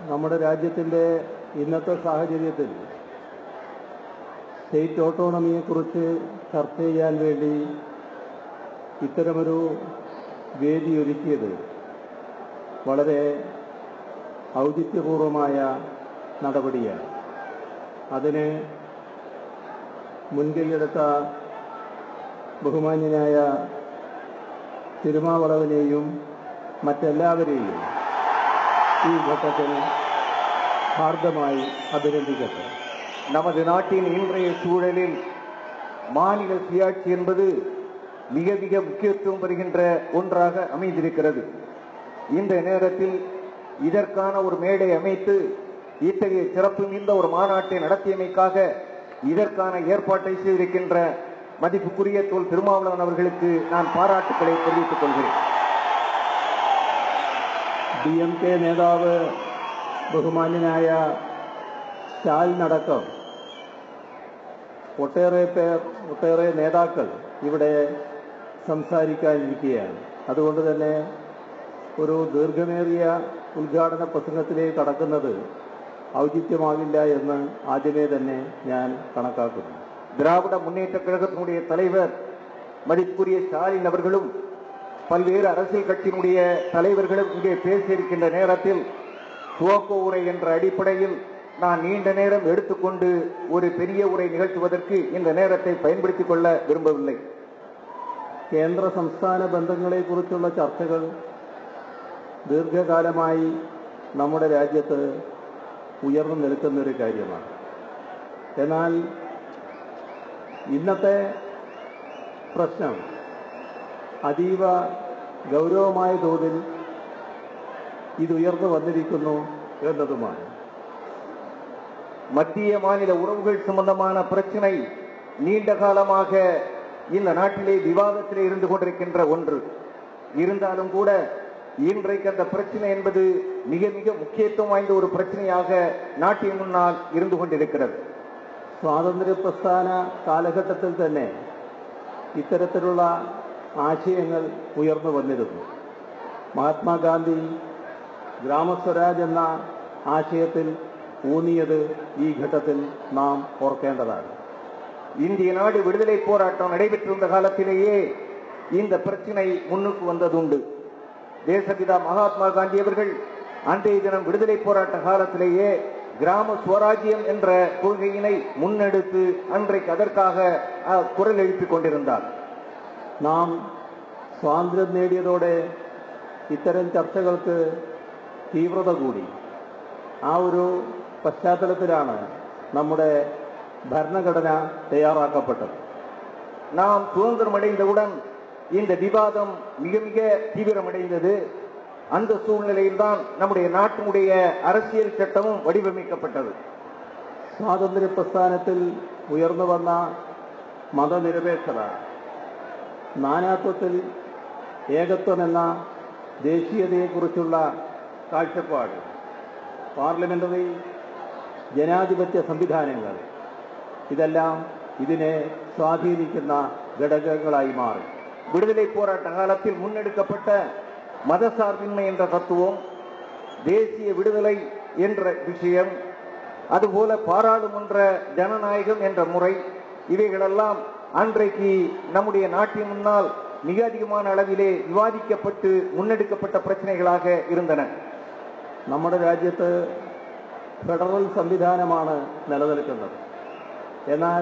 നമ്മുടെ രാജ്യത്തിൻ്റെ ഇന്നത്തെ സാഹചര്യത്തിൽ സ്റ്റേറ്റ് ഓട്ടോണമിയെക്കുറിച്ച് ചർച്ച ചെയ്യാൻ വേണ്ടി ഇത്തരമൊരു വേദി ഒരുക്കിയത് വളരെ ഔചിത്യപൂർവമായ നടപടിയാണ്. അതിന് മുൻകൈയെടുത്ത ബഹുമാന്യനായ തിരുമാവളവനെയും മറ്റെല്ലാവരെയും ഈ ഘട്ടത്തിൽ ഹാർദമായി അഭിനന്ദിക്കട്ടെ. நமது நாட்டின் இன்றைய சூழலில் மாநில சுயாட்சி என்பது மிக மிக முக்கியத்துவம் பெறுகின்ற ஒன்றாக அமைந்திருக்கிறது. இந்த நேரத்தில் இதற்கான ஒரு மேடை அமைத்து இத்தகைய சிறப்பு மிகுந்த ஒரு மாநாட்டை நடத்தியமைக்காக இதற்கான ஏற்பாட்டை செய்திருக்கின்ற மதிப்புக்குரிய தோல் திருமாவளவன் அவர்களுக்கு நான் பாராட்டுக்களை தெரிவித்துக் கொள்கிறேன். DMK നേതാവ് ബഹുമാന്യനായ സ്റ്റാലിനടക്കം ഒട്ടേറെ നേതാക്കൾ ഇവിടെ സംസാരിക്കാനിരിക്കുകയാണ്. അതുകൊണ്ട് തന്നെ ഒരു ദീർഘമേറിയ ഉദ്ഘാടന പ്രസംഗത്തിലേക്ക് കടക്കുന്നത് ഔചിത്യമാകില്ല എന്ന് ആദ്യമേ തന്നെ ഞാൻ കണക്കാക്കുന്നു. திராவிட முன்னேற்ற கழகத்தினுடைய தலைவர் மதிப்புக்குரிய ஸ்டாலின் அவர்களும் பல்வேறு அரசியல் கட்சியினுடைய தலைவர்களும் இங்கே பேசியிருக்கின்ற நேரத்தில் துவக்க உரை என்ற அடிப்படையில் நான் நீண்ட நேரம் எடுத்துக்கொண்டு ஒரு பெரிய உரை நிகழ்த்துவதற்கு இந்த நேரத்தை பயன்படுத்திக் கொள்ள விரும்பவில்லை. കേന്ദ്ര സംസ്ഥാന ബന്ധങ്ങളെക്കുറിച്ചുള്ള ചർച്ചകൾ ദീർഘകാലമായി നമ്മുടെ രാജ്യത്ത് ഉയർന്നു നിൽക്കുന്നൊരു കാര്യമാണ്. എന്നാൽ ഇന്നത്തെ പ്രശ്നം അതീവ ഗൗരവമായ തോതിൽ ഇതുയർന്നു വന്നിരിക്കുന്നു എന്നതുമാണ്. மத்திய மாநில உறவுகள் சம்பந்தமான பிரச்சனை நீண்ட காலமாக இந்த நாட்டிலே விவாதத்திலே இருந்து கொண்டிருக்கின்ற ஒன்று. இருந்தாலும் கூட இன்றைக்கு அந்த பிரச்சனை என்பது மிக மிக முக்கியத்துவம் வாய்ந்த ஒரு பிரச்சனையாக நாட்டின் முன்னால் இருந்து கொண்டிருக்கிறது. സ്വാതന്ത്ര്യ പ്രസ്ഥാന കാലഘട്ടത്തിൽ തന്നെ ഇത്തരത്തിലുള്ള ആശയങ്ങൾ ഉയർന്നു വന്നിരുന്നു. മഹാത്മാഗാന്ധി ഗ്രാമസ്വരാജ് എന്ന ആശയത്തിൽ ഊന്നിയത് ഈ ഘട്ടത്തിൽ നാം ഓർക്കേണ്ടതാണ്. இந்திய நாடு விடுதலை போராட்டம் நடைபெற்றிருந்த காலத்திலேயே இந்த பிரச்சனை முன்னுக்கு வந்ததுண்டு. தேசபிதா மகாத்மா காந்தி அவர்கள் அன்றைய தினம் விடுதலை போராட்ட காலத்திலேயே கிராம சுவராஜ்யம் என்ற கொள்கையினை முன்னெடுத்து அன்றைக்கு அதற்காக குரல் எழுப்பிக் கொண்டிருந்தார். നാം സ്വാതന്ത്ര്യം നേടിയതോടെ ഇത്തരം ചർച്ചകൾക്ക് തീവ്രത കൂടി. ആ ഒരു പശ്ചാത്തലത്തിലാണ് നമ്മുടെ ഭരണഘടന തയ്യാറാക്കപ്പെട്ടത്. நாம் சுதந்திரம் அடைந்தவுடன் இந்த விவாதம் மிக மிக தீவிரமடைந்தது. அந்த சூழ்நிலையில்தான் நம்முடைய நாட்டினுடைய அரசியல் சட்டமும் വടിവെമിക്കപ്പെട്ടത്. സ്വാതന്ത്ര്യ പ്രസ്ഥാനത്തിൽ ഉയർന്നു വന്ന മതനിരപേക്ഷത, നാനാത്വത്തിൽ ഏകത്വം എന്ന ദേശീയതയെക്കുറിച്ചുള്ള കാഴ്ചപ്പാട്, പാർലമെന്ററി ജനാധിപത്യ സംവിധാനങ്ങൾ, ഇതെല്ലാം ഇതിനെ സ്വാധീനിക്കുന്ന ഘടകങ്ങളായി മാറി. விடுதலை போராட்ட காலத்தில் முன்னெடுக்கப்பட்ட மதசார்பின்மை என்ற தத்துவம், தேசிய விடுதலை என்ற விஷயம், அதுபோல பாராளுமன்ற ஜனநாயகம் என்ற முறை, இவைகளெல்லாம் அன்றைக்கு நம்முடைய நாட்டின் முன்னால் மிக அதிகமான அளவிலே விவாதிக்கப்பட்டு முன்னெடுக்கப்பட்ட பிரச்சனைகளாக இருந்தன. നമ്മുടെ രാജ്യത്ത് ഫെഡറൽ സംവിധാനമാണ് നിലനിൽക്കുന്നത്. എന്നാൽ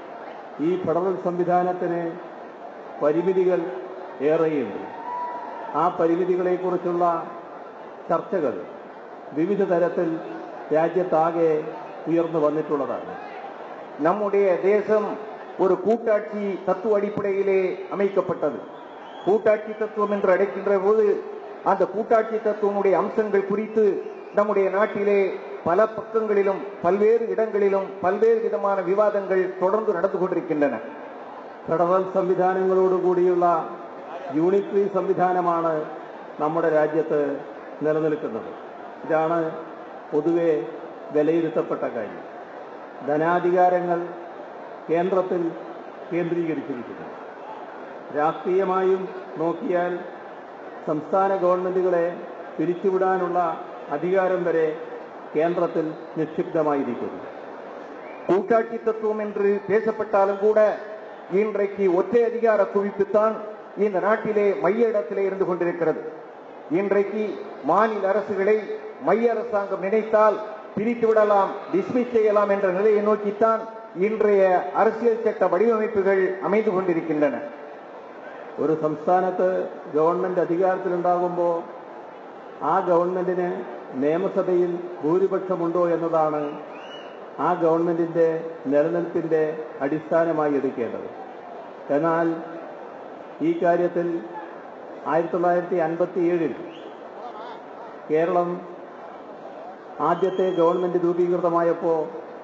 ഈ ഫെഡറൽ സംവിധാനത്തിന് പരിമിതികൾ ഏറെയുണ്ട്. ആ പരിമിതികളെക്കുറിച്ചുള്ള ചർച്ചകൾ വിവിധ തരത്തിൽ രാജ്യത്താകെ ഉയർന്നു വന്നിട്ടുള്ളതാണ്. நம்முடைய தேசம் ஒரு கூட்டாட்சி தத்துவ அடிப்படையிலே அமைக்கப்பட்டது. கூட்டாட்சி தத்துவம் என்று அழைக்கின்ற போது அந்த கூட்டாட்சி தத்துவனுடைய அம்சங்கள் குறித்து நம்முடைய நாட்டிலே பல பக்கங்களிலும் பல்வேறு இடங்களிலும் பல்வேறு விதமான விவாதங்கள் தொடர்ந்து நடந்து கொண்டிருக்கின்றன. ഫെഡറൽ സംവിധാനങ്ങളോടുകൂടിയുള്ള യൂണിറ്ററി സംവിധാനമാണ് നമ്മുടെ രാജ്യത്ത് നിലനിൽക്കുന്നത്. ഇതാണ് പൊതുവെ വിലയിരുത്തപ്പെട്ട കാര്യം. ധനാധികാരങ്ങൾ കേന്ദ്രത്തിൽ കേന്ദ്രീകരിച്ചിരിക്കുന്നു. രാഷ്ട്രീയമായും നോക്കിയാൽ സംസ്ഥാന ഗവൺമെന്റുകളെ പിരിച്ചുവിടാനുള്ള അധികാരം വരെ കേന്ദ്രത്തിൽ നിക്ഷിപ്തമായിരിക്കുന്നു. கூட்டாட்சி தத்துவம் என்று பேசப்பட்டாலும் கூட இன்றைக்கு ஒற்றை அதிகார குவிப்புத்தான் இந்த நாட்டிலே மைய இடத்திலே இருந்து கொண்டிருக்கிறது. இன்றைக்கு மாநில அரசுகளை மைய அரசாங்கம் நினைத்தால் பிரித்து விடலாம், டிஸ்மிஸ் செய்யலாம் என்ற நிலையை நோக்கித்தான் இன்றைய அரசியல் சட்ட வடிவமைப்புகள் அமைந்து கொண்டிருக்கின்றன. ഒരു സംസ്ഥാനത്ത് ഗവൺമെന്റ് അധികാരത്തിലുണ്ടാകുമ്പോൾ ആ ഗവൺമെന്റിന് നിയമസഭയിൽ ഭൂരിപക്ഷമുണ്ടോ എന്നതാണ് ആ ഗവൺമെന്റിന്റെ നിലനിൽപ്പിന്റെ അടിസ്ഥാനമായി എടുക്കേണ്ടത്. എന്നാൽ ഈ കാര്യത്തിൽ 1957 കേരളം ആദ്യത്തെ ഗവൺമെന്റ് രൂപീകൃതമായപ്പോൾ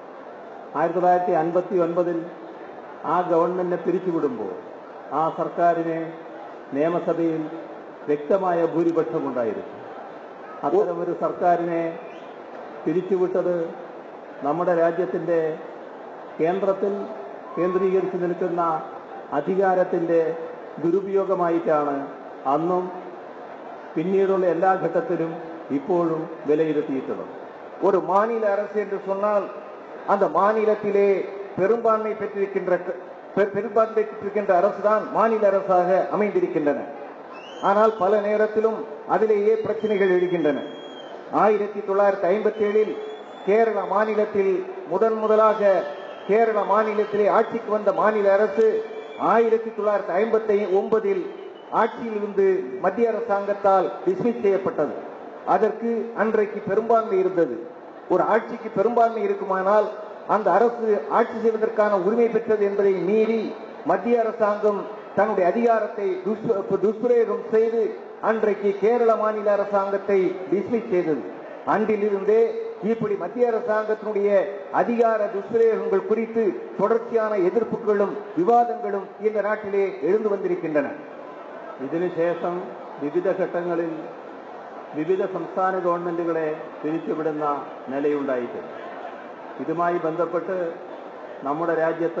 1959 ആ ഗവൺമെന്റിനെ പിരിച്ചുവിടുമ്പോൾ ആ സർക്കാരിന് നിയമസഭയിൽ വ്യക്തമായ ഭൂരിപക്ഷമുണ്ടായിരുന്നു. അത്തരമൊരു സർക്കാരിനെ പിരിച്ചുവിട്ടത് നമ്മുടെ രാജ്യത്തിന്റെ കേന്ദ്രത്തിൽ കേന്ദ്രീകരിച്ചു നിൽക്കുന്ന അധികാരത്തിന്റെ ദുരുപയോഗമായിട്ടാണ് അന്നും പിന്നീടുള്ള എല്ലാ ഘട്ടത്തിലും ഇപ്പോഴും വിലയിരുത്തിയിട്ടുള്ളത്. ஒரு மாநில அரசு என்று சொன்னால் அந்த மாநிலத்திலே பெரும்பான்மை பெற்றிருக்கின்ற அரசுதான் மாநில அரசாக அமைந்திருக்கின்றன. ஆனால் பல நேரத்திலும் அதிலேயே பிரச்சனைகள் எழுகின்றன. 1957 கேரள மாநிலத்தில் முதலாக கேரள மாநிலத்திலே ஆட்சிக்கு வந்த மாநில அரசு 1959 ஆட்சியிலிருந்து மத்திய அரசாங்கத்தால் டிஸ்மிஸ் செய்யப்பட்டது. அதற்கு அன்றைக்கு பெரும்பான்மை இருந்தது. ஒரு ஆட்சிக்கு பெரும்பான்மை இருக்குமானால் அந்த அரசு ஆட்சி செய்வதற்கான உரிமை பெற்றது என்பதை மீறி மத்திய அரசாங்கம் தன்னுடைய அதிகாரத்தை துஷ்பிரயோகம் செய்து அன்றைக்கு கேரள மாநில அரசாங்கத்தை டிஸ்மிஸ் செய்தது. அன்றிலிருந்தே இப்படி மத்திய அரசாங்கத்தினுடைய அதிகார துஷ்பிரயோகங்கள் குறித்து தொடர்ச்சியான எதிர்ப்புகளும் விவாதங்களும் இந்த நாட்டிலே எழுந்து வந்திருக்கின்றன. ഇതിനുശേഷം വിവിധ ഘട്ടങ്ങളിൽ വിവിധ സംസ്ഥാന ഗവൺമെന്റുകളെ പിരിച്ചുവിടുന്ന നിലയുണ്ടായിട്ടുണ്ട്. ഇതുമായി ബന്ധപ്പെട്ട് നമ്മുടെ രാജ്യത്ത്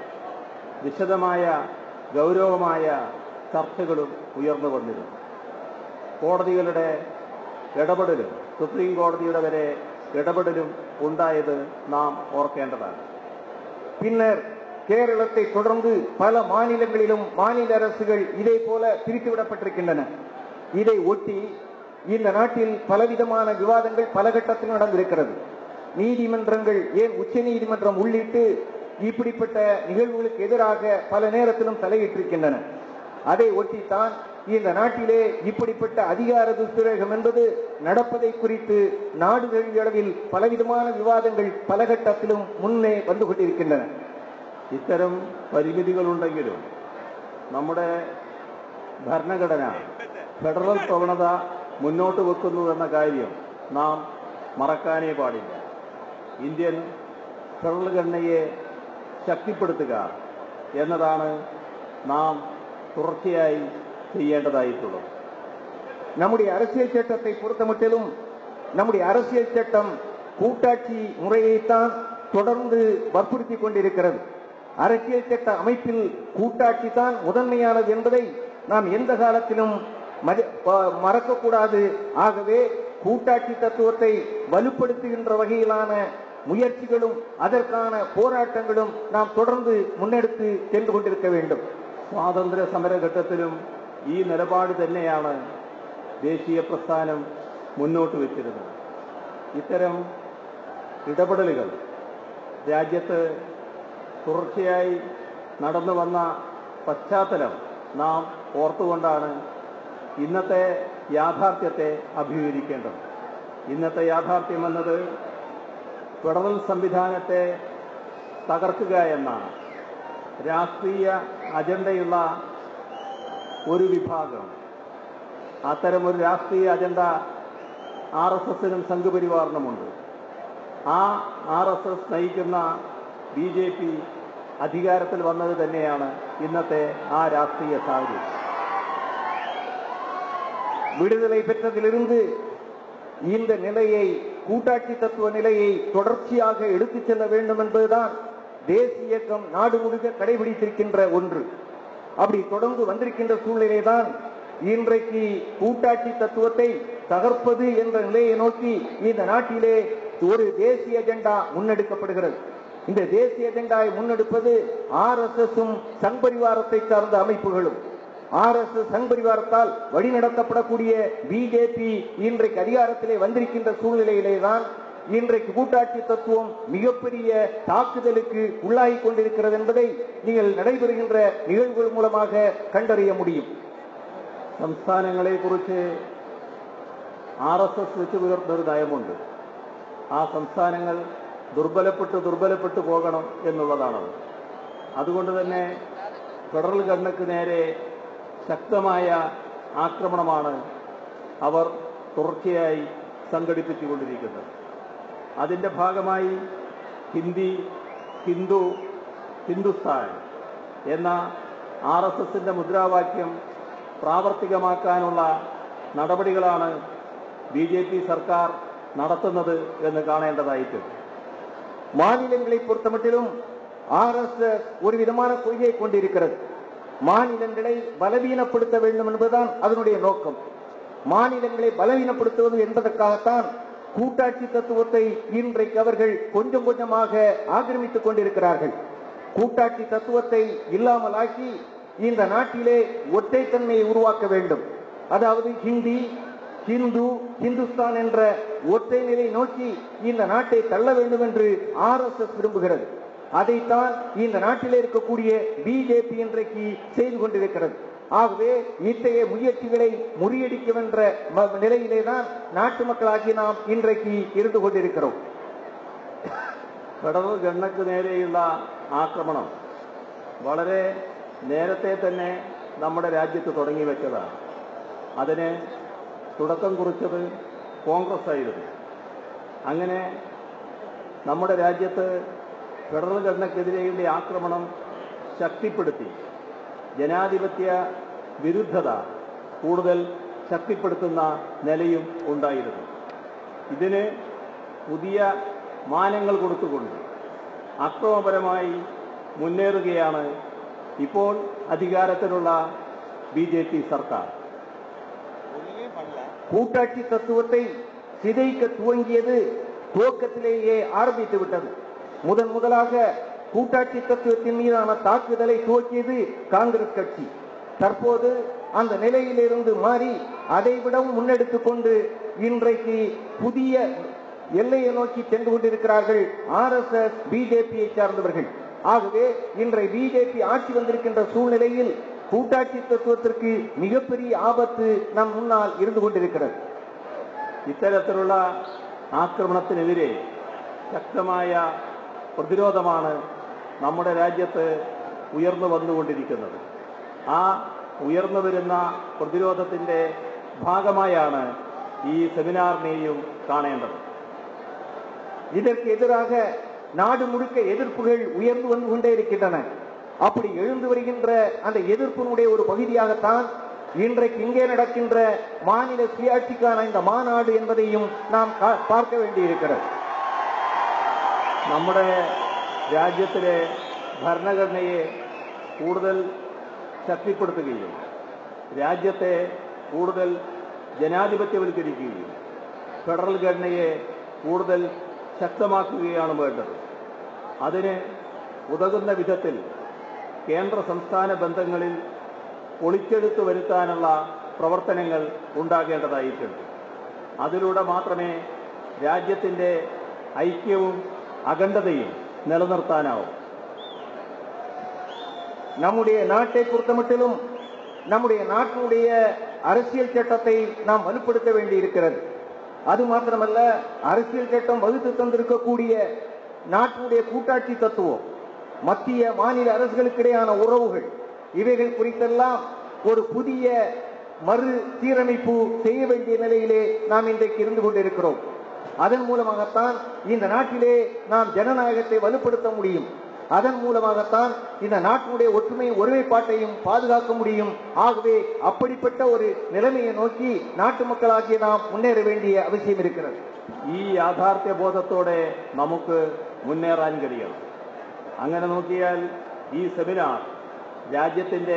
വിശദമായ ഗൗരവമായ ചർച്ചകളും ഉയർന്നു വന്നിരുന്നു. കോടതികളുടെ ഇടപെടലും സുപ്രീം കോടതിയുടെ വരെ ഇടപെടലും ഉണ്ടായത് നാം ഓർക്കേണ്ടതാണ്. பின்னர் கேரளத்தை தொடர்ந்து பல மாநிலங்களிலும் மாநில அரசுகள் இதே போல பிரித்துவிடப்பட்டிருக்கின்றன. இதை ஒட்டி இந்த நாட்டில் பலவிதமான விவாதங்கள் பல கட்டத்தில் நடந்திருக்கிறது. நீதிமன்றங்கள், ஏன் உச்ச நீதிமன்றம் உள்ளிட்டு இப்படிப்பட்ட நிகழ்வுகளுக்கு எதிராக பல நேரத்திலும் தலையிட்டிருக்கின்றன. அதை ஒட்டித்தான் இந்த நாட்டிலே இப்படிப்பட்ட அதிகார துஷ்பிரயோகம் என்பது நடப்பதை குறித்து நாடு தழுவிய அளவில் பலவிதமான விவாதங்கள் பல கட்டத்திலும் முன்னே வந்து கொண்டிருக்கின்றன. ഇത്തരം പരിമിതികളുണ്ടെങ്കിലും നമ്മുടെ ഭരണഘടന ഫെഡറൽ പ്രവണത മുന്നോട്ട് വെക്കുന്നുവെന്ന കാര്യം നാം മറക്കാനേ പാടില്ല. ഇന്ത്യൻ ഫെഡറൽ ഘടനയെ ശക്തിപ്പെടുത്തുക എന്നതാണ് നാം തുടർച്ചയായി ചെയ്യേണ്ടതായിട്ടുള്ളത്. நம்முடைய அரசியல் சட்டத்தை பொறுத்தமட்டிலும் நம்முடைய அரசியல் சட்டம் கூட்டாட்சி முறையைத்தான் தொடர்ந்து வற்புறுத்தி கொண்டிருக்கிறது. அரசியல் சட்ட அமைப்பில் கூட்டாட்சி தான் முதன்மையானது என்பதை நாம் எந்த காலத்திலும் மறக்கக்கூடாது. ஆகவே கூட்டாட்சி தத்துவத்தை வலுப்படுத்துகின்ற வகையிலான முயற்சிகளும் அதற்கான போராட்டங்களும் நாம் தொடர்ந்து முன்னெடுத்து சென்று கொண்டிருக்க வேண்டும். സ്വാതന്ത്ര്യ സമരഘട്ടത്തിലും ഈ നിലപാട് തന്നെയാണ് ദേശീയ പ്രസ്ഥാനം മുന്നോട്ട് വെച്ചിരുന്നത്. ഇത്തരം ഇടപെടലുകൾ രാജ്യത്ത് തുടർച്ചയായി നടന്നു വന്ന പശ്ചാത്തലം നാം ഓർത്തുകൊണ്ടാണ് ഇന്നത്തെ യാഥാർത്ഥ്യത്തെ അഭിമുഖീകരിക്കേണ്ടത്. ഇന്നത്തെ യാഥാർത്ഥ്യം എന്നത് ഫെഡറൽ സംവിധാനത്തെ തകർക്കുക എന്നാണ്. രാഷ്ട്രീയ അജണ്ടയുള്ള ഒരു വിഭാഗം, അത്തരമൊരു രാഷ്ട്രീയ അജണ്ട RSSനും സംഘപരിവാറിനുമുണ്ട്. ആ RSS നയിക്കുന്ന BJP അധികാരത്തിൽ വന്നത് തന്നെയാണ് ഇന്നത്തെ ആ രാഷ്ട്രീയ സാഹചര്യം. விடுதலை பெற்றதிலிருந்து இந்த நிலையை, கூட்டாட்சி தத்துவ நிலையை தொடர்ச்சியாக எடுத்துச் செல்ல வேண்டும் என்பதுதான் தேசிய இயக்கம் நாடு முழுக்க கடைபிடித்திருக்கின்ற ஒன்று. அப்படி தொடர்ந்து வந்திருக்கின்ற சூழ்நிலைதான் இன்றைக்கு கூட்டாட்சி தத்துவத்தை தகர்ப்பது என்ற நிலையை நோக்கி இந்த நாட்டிலே ஒரு தேசிய அஜெண்டா முன்னெடுக்கப்படுகிறது. இந்த தேசிய அஜெண்டாவை முன்னெடுப்பது RSSம் சங் பரிவாரத்தை சார்ந்த அமைப்புகளும். RSS சங் பரிவாரத்தால் வழிநடத்தப்படக்கூடிய பிஜேபி இன்றைக்கு அதிகாரத்திலே வந்திருக்கின்ற சூழ்நிலையிலேதான் இன்றைக்கு கூட்டாட்சி தத்துவம் மிகப்பெரிய தாக்குதலுக்கு உள்ளாகி கொண்டிருக்கிறது என்பதை நீங்கள் நடைபெறுகின்ற நிகழ்வுகள் மூலமாக கண்டறிய முடியும். സംസ്ഥാനങ്ങളെ കുറിച്ച് RSS വെച്ച് പുലർത്തുന്നൊരു നയമുണ്ട്. ആ സംസ്ഥാനങ്ങൾ ദുർബലപ്പെട്ടു പോകണം എന്നുള്ളതാണത്. അതുകൊണ്ട് തന്നെ ഫെഡറൽ ഗവൺമെന്റിന് നേരെ ശക്തമായ ആക്രമണമാണ് അവർ തുടർച്ചയായി സംഘടിപ്പിച്ചുകൊണ്ടിരിക്കുന്നത്. അതിന്റെ ഭാഗമായി ഹിന്ദുസ്ഥാൻ എന്ന RSSന്റെ മുദ്രാവാക്യം പ്രാവർത്തികമാക്കാനുള്ള നടപടികളാണ് BJP സർക്കാർ നടത്തുന്നത് എന്ന് കാണേണ്ടതായിട്ടുണ്ട്. மாநிலங்களை பொறுத்தமட்டிலும் RSS ஒரு விதமான கொள்கையை கொண்டிருக்கிறது. மாநிலங்களை பலவீனப்படுத்த வேண்டும் என்பதுதான் அதனுடைய நோக்கம். மாநிலங்களை பலவீனப்படுத்துவது என்பதற்காகத்தான் கூட்டாட்சி தத்துவத்தை இன்றைக்கு அவர்கள் கொஞ்சம் கொஞ்சமாக ஆக்கிரமித்துக் கொண்டிருக்கிறார்கள். கூட்டாட்சி தத்துவத்தை இல்லாமல் ஆக்கி இந்த நாட்டிலே ஒற்றைத்தன்மையை உருவாக்க வேண்டும். அதாவது ஹிந்துஸ்தான் என்ற ஒற்றை நிலை நோக்கி இந்த நாட்டை தள்ள வேண்டும் என்று RSS விரும்புகிறது. அதைத்தான் இந்த நாட்டிலே இருக்கக்கூடிய பிஜேபி இன்றைக்கு செய்து கொண்டிருக்கிறது. ஆகவே இத்தகைய முயற்சிகளை முறியடிக்கின்ற நிலையிலேதான் நாட்டு மக்களாகி நாம் இன்றைக்கு இருந்து கொண்டிருக்கிறோம். ഫെഡറൽ ഗവൺമെന്റിന് നേരെയുള്ള ആക്രമണം വളരെ നേരത്തെ തന്നെ നമ്മുടെ രാജ്യത്ത് തുടങ്ങി വെച്ചതാണ്. അതിന് തുടക്കം കുറിച്ചത് കോൺഗ്രസ് ആയിരുന്നു. അങ്ങനെ നമ്മുടെ രാജ്യത്ത് ഫെഡറൽ ഗവൺമെന്റിനെതിരെയുള്ള ആക്രമണം ശക്തിപ്പെടുത്തി ജനാധിപത്യ വിരുദ്ധത കൂടുതൽ ശക്തിപ്പെടുത്തുന്ന നിലയും ഉണ്ടായിരുന്നു. ഇതിന് പുതിയ മാനങ്ങൾ കൊടുത്തുകൊണ്ട് അക്രമപരമായി മുന്നേറുകയാണ് ഇപ്പോൾ അധികാരത്തിലുള്ള BJP സർക്കാർ. கூட்டாட்சி தத்துவத்தை சிதைக்க துவங்கியது துவக்கத்திலேயே ஆரம்பித்து விட்டது. முதலாக கூட்டாட்சி தத்துவத்தின் மீதான தாக்குதலை துவக்கியது காங்கிரஸ் கட்சி. தற்போது அந்த நிலையிலிருந்து மாறி அதைவிடவும் முன்னெடுத்துக் கொண்டு இன்றைக்கு புதிய எல்லையை நோக்கி சென்று கொண்டிருக்கிறார்கள் RSS BJPயை சார்ந்தவர்கள். ஆகவே இன்றைய BJP ஆட்சி வந்திருக்கின்ற சூழ்நிலையில் கூட்டாட்சி தத்துவத்திற்கு மிகப்பெரிய ஆபத்து நம் முன்னால் இருந்து கொண்டிருக்கிறது. ഇത്തരത്തിലുള്ള ആക്രമണത്തിനെതിരെ ശക്തമായ പ്രതിരോധമാണ് നമ്മുടെ രാജ്യത്ത് ഉയർന്നു വന്നുകൊണ്ടിരിക്കുന്നത്. ആ ഉയർന്നു വരുന്ന പ്രതിരോധത്തിന്റെ ഭാഗമായാണ് ഈ സെമിനാറിനെയും കാണേണ്ടത്. இதற்கு எதிராக நாடு முழுக்க எதிர்ப்புகள் உயர்ந்து வந்து கொண்டே இருக்கின்றன. அப்படி எழுந்து வருகின்ற அந்த எதிர்ப்பினுடைய ஒரு பகுதியாகத்தான் இன்றைக்கு இங்கே நடக்கின்ற மாநில சுயாட்சிக்கான இந்த மாநாடு என்பதையும் நாம் பார்க்க வேண்டியிருக்கிறது. നമ്മുടെ രാജ്യത്തിലെ ഭരണഘടനയെ കൂടുതൽ ശക്തിപ്പെടുത്തുകയും രാജ്യത്തെ കൂടുതൽ ജനാധിപത്യവൽക്കരിക്കുകയും ഫെഡറൽ ഘടനയെ കൂടുതൽ ശക്തമാക്കുകയാണ് വേണ്ടത്. അതിന് ഉതകുന്ന വിധത്തിൽ കേന്ദ്ര സംസ്ഥാന ബന്ധങ്ങളിൽ പൊളിച്ചെടുത്തു വരുത്താനുള്ള പ്രവർത്തനങ്ങൾ ഉണ്ടാകേണ്ടതായിട്ടുണ്ട്. അതിലൂടെ മാത്രമേ രാജ്യത്തിന്റെ ഐക്യവും അഖണ്ഡതയും നിലനിർത്താനാവും. நம்முடைய நாட்டை பொறுத்தமட்டிலும் நம்முடைய நாட்டினுடைய அரசியல் சட்டத்தை நாம் வலுப்படுத்த வேண்டியிருக்கிறது. அது மாத்திரமல்ல, அரசியல் சட்டம் வகுத்து தந்திருக்கக்கூடிய நாட்டினுடைய கூட்டாட்சி தத்துவம், மத்திய மாநில அரசுகளுக்கிடையான உறவுகள், இவைகள் குறித்தெல்லாம் ஒரு புதிய மறு சீரமைப்பு செய்ய வேண்டிய நிலையிலே நாம் இன்றைக்கு இருந்து கொண்டிருக்கிறோம். அதன் மூலமாகத்தான் இந்த நாட்டிலே நாம் ஜனநாயகத்தை வலுப்படுத்த முடியும். அதன் மூலமாகத்தான் இந்த நாட்டினுடைய ஒற்றுமையும் ஒருமைப்பாட்டையும் பாதுகாக்க முடியும். ஆகவே அப்படிப்பட்ட ஒரு நிலைமையை நோக்கி நாட்டு மக்களாகிய நாம் முன்னேற வேண்டிய அவசியம் இருக்கிறது. ഈ യാഥാർത്ഥ്യ ബോധത്തോടെ നമുക്ക് മുന്നേറാൻ കഴിയണം. അങ്ങനെ നോക്കിയാൽ ഈ സെമിനാർ രാജ്യത്തിന്റെ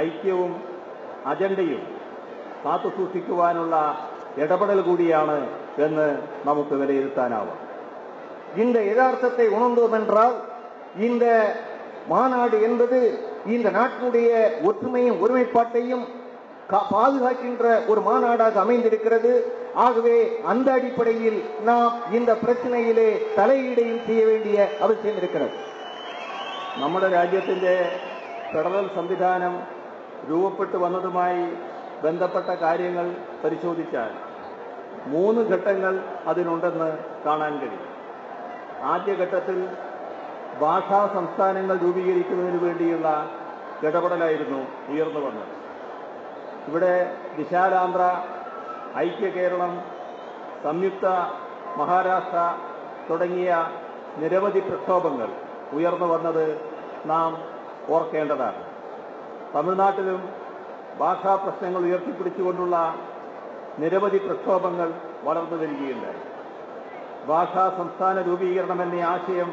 ഐക്യവും അജണ്ടയും കാത്തുസൂക്ഷിക്കുവാനുള്ള ഇടപെടൽ കൂടിയാണ് എന്ന് നമുക്ക് വിലയിരുത്താനാവും. இந்த யதார்த்தத்தை உணர்ந்தோம் என்றால் இந்த மாநாடு என்பது இந்த நாட்டினுடைய ஒற்றுமையும் ஒருமைப்பாட்டையும் பாதுகாக்கின்ற ஒரு மாநாடாக அமைந்திருக்கிறது. ஆகவே அந்த அடிப்படையில் நாம் இந்த பிரச்சனையிலே தலையீடையும் செய்ய வேண்டிய அவசியம் இருக்கிறது. നമ്മുടെ രാജ്യത്തിന്റെ ഫെഡറൽ സംവിധാനം രൂപപ്പെട്ടു വന്നതുമായി ബന്ധപ്പെട്ട കാര്യങ്ങൾ പരിശോധിച്ചാൽ 3 ഘട്ടങ്ങൾ അതിനുണ്ടെന്ന് കാണാൻ കഴിയും. ആദ്യഘട്ടത്തിൽ ഭാഷാ സംസ്ഥാനങ്ങൾ രൂപീകരിക്കുന്നതിന് വേണ്ടിയുള്ള ഇടപെടലായിരുന്നു ഉയർന്നു വന്നത്. ഇവിടെ വിശാലാന്ധ്ര, ഐക്യ കേരളം, സംയുക്ത മഹാരാഷ്ട്ര തുടങ്ങിയ നിരവധി പ്രക്ഷോഭങ്ങൾ ഉയർന്നു വന്നത് നാം ഓർക്കേണ്ടതാണ്. തമിഴ്നാട്ടിലും ഭാഷാ പ്രശ്നങ്ങൾ ഉയർത്തിപ്പിടിച്ചുകൊണ്ടുള്ള നിരവധി പ്രക്ഷോഭങ്ങൾ വളർന്നു വരികയുണ്ടായി. ഭാഷാ സംസ്ഥാന രൂപീകരണം എന്ന ആശയം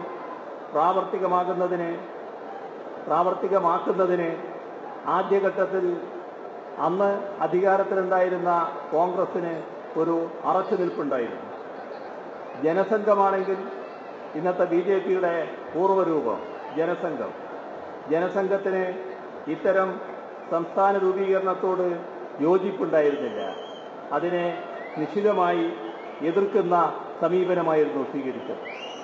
പ്രാവർത്തികമാക്കുന്നതിന് ആദ്യഘട്ടത്തിൽ അന്ന് അധികാരത്തിലുണ്ടായിരുന്ന കോൺഗ്രസിന് ഒരു അറച്ചുനിൽപ്പുണ്ടായിരുന്നു. ജനസംഘമാണെങ്കിൽ ഇന്നത്തെ BJPയുടെ പൂർവ്വരൂപം ജനസംഘത്തിന് ഇത്തരം സംസ്ഥാന രൂപീകരണത്തോട് യോജിപ്പുണ്ടായിരുന്നില്ല. അതിനെ നിശിതമായി എതിർക്കുന്ന സമീപനമായിരുന്നു സ്വീകരിച്ചത്.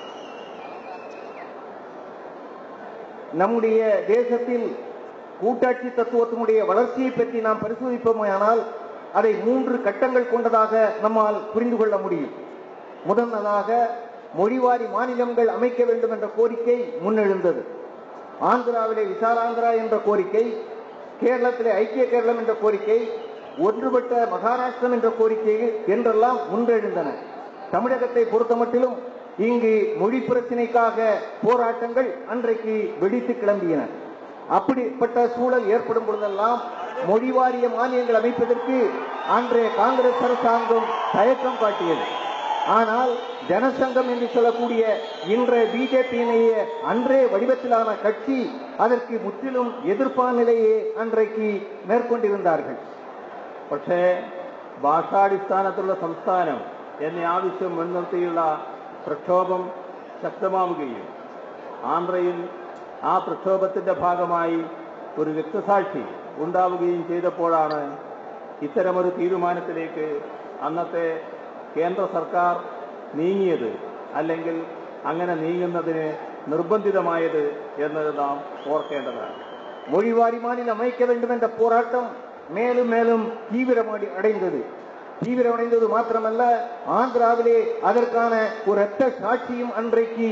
நம்முடைய தேசத்தில் கூட்டாட்சி தத்துவத்தினுடைய வளர்ச்சியை பற்றி நாம் பரிசோதிப்போமானால் அதை 3 கட்டங்கள் கொண்டதாக நம்மால் புரிந்து கொள்ள முடியும். முதலாவதாக மொழிவாரி மாநிலங்கள் அமைக்க வேண்டும் என்ற கோரிக்கை முன்னெழுந்தது. ஆந்திராவிலே விசாலாந்திரா என்ற கோரிக்கை, கேரளத்திலே ஐக்கிய கேரளம் என்ற கோரிக்கை, ஒன்றுபட்ட மகாராஷ்டிரம் என்ற கோரிக்கை என்றெல்லாம் முன்னெழுந்தன. தமிழகத்தை பொறுத்தமட்டிலும் இங்கு மொழி பிரச்சினைக்காக போராட்டங்கள் அன்றைக்கு வெடித்து கிளம்பியன. அப்படிப்பட்ட சூழல் ஏற்படும் பொழுதெல்லாம் மொழிவாரிய மானியங்கள் அமைப்பதற்கு அன்றைய காங்கிரஸ் அரசாங்கம் தயக்கம் காட்டியது. ஆனால் ஜனசங்கம் என்று சொல்லக்கூடிய இன்றைய BJP-யினைய அன்றைய வடிவத்திலான கட்சி அதற்கு முற்றிலும் எதிர்ப்பான நிலையை அன்றைக்கு മേற்കൊണ്ടിരുந்தார்கள். പക്ഷേ ഭാഷാടിസ്ഥാനത്തിലുള്ള സംസ്ഥാനം എന്ന ആവശ്യം മുൻനിർത്തിയുള്ള പ്രക്ഷോഭം ശക്തമാവുകയും ആന്ധ്രയിൽ ആ പ്രക്ഷോഭത്തിന്റെ ഭാഗമായി ഒരു രക്തസാക്ഷി ഉണ്ടാവുകയും ചെയ്തപ്പോഴാണ് ഇത്തരമൊരു തീരുമാനത്തിലേക്ക് അന്നത്തെ കേന്ദ്ര സർക്കാർ നീങ്ങിയത്, അല്ലെങ്കിൽ അങ്ങനെ നീങ്ങുന്നതിന് നിർബന്ധിതമായത് എന്നത് നാം ഓർക്കേണ്ടതാണ്. மொழிவாரி மாநிலம் அமைக்க வேண்டும் என்ற போராட்டம் மேலும் மேலும் தீவிரமடைந்தது மாத்திரமல்ல, ஆந்திராவிலே அதற்கான ஒரு இரத்த சாட்சியும் அன்றைக்கு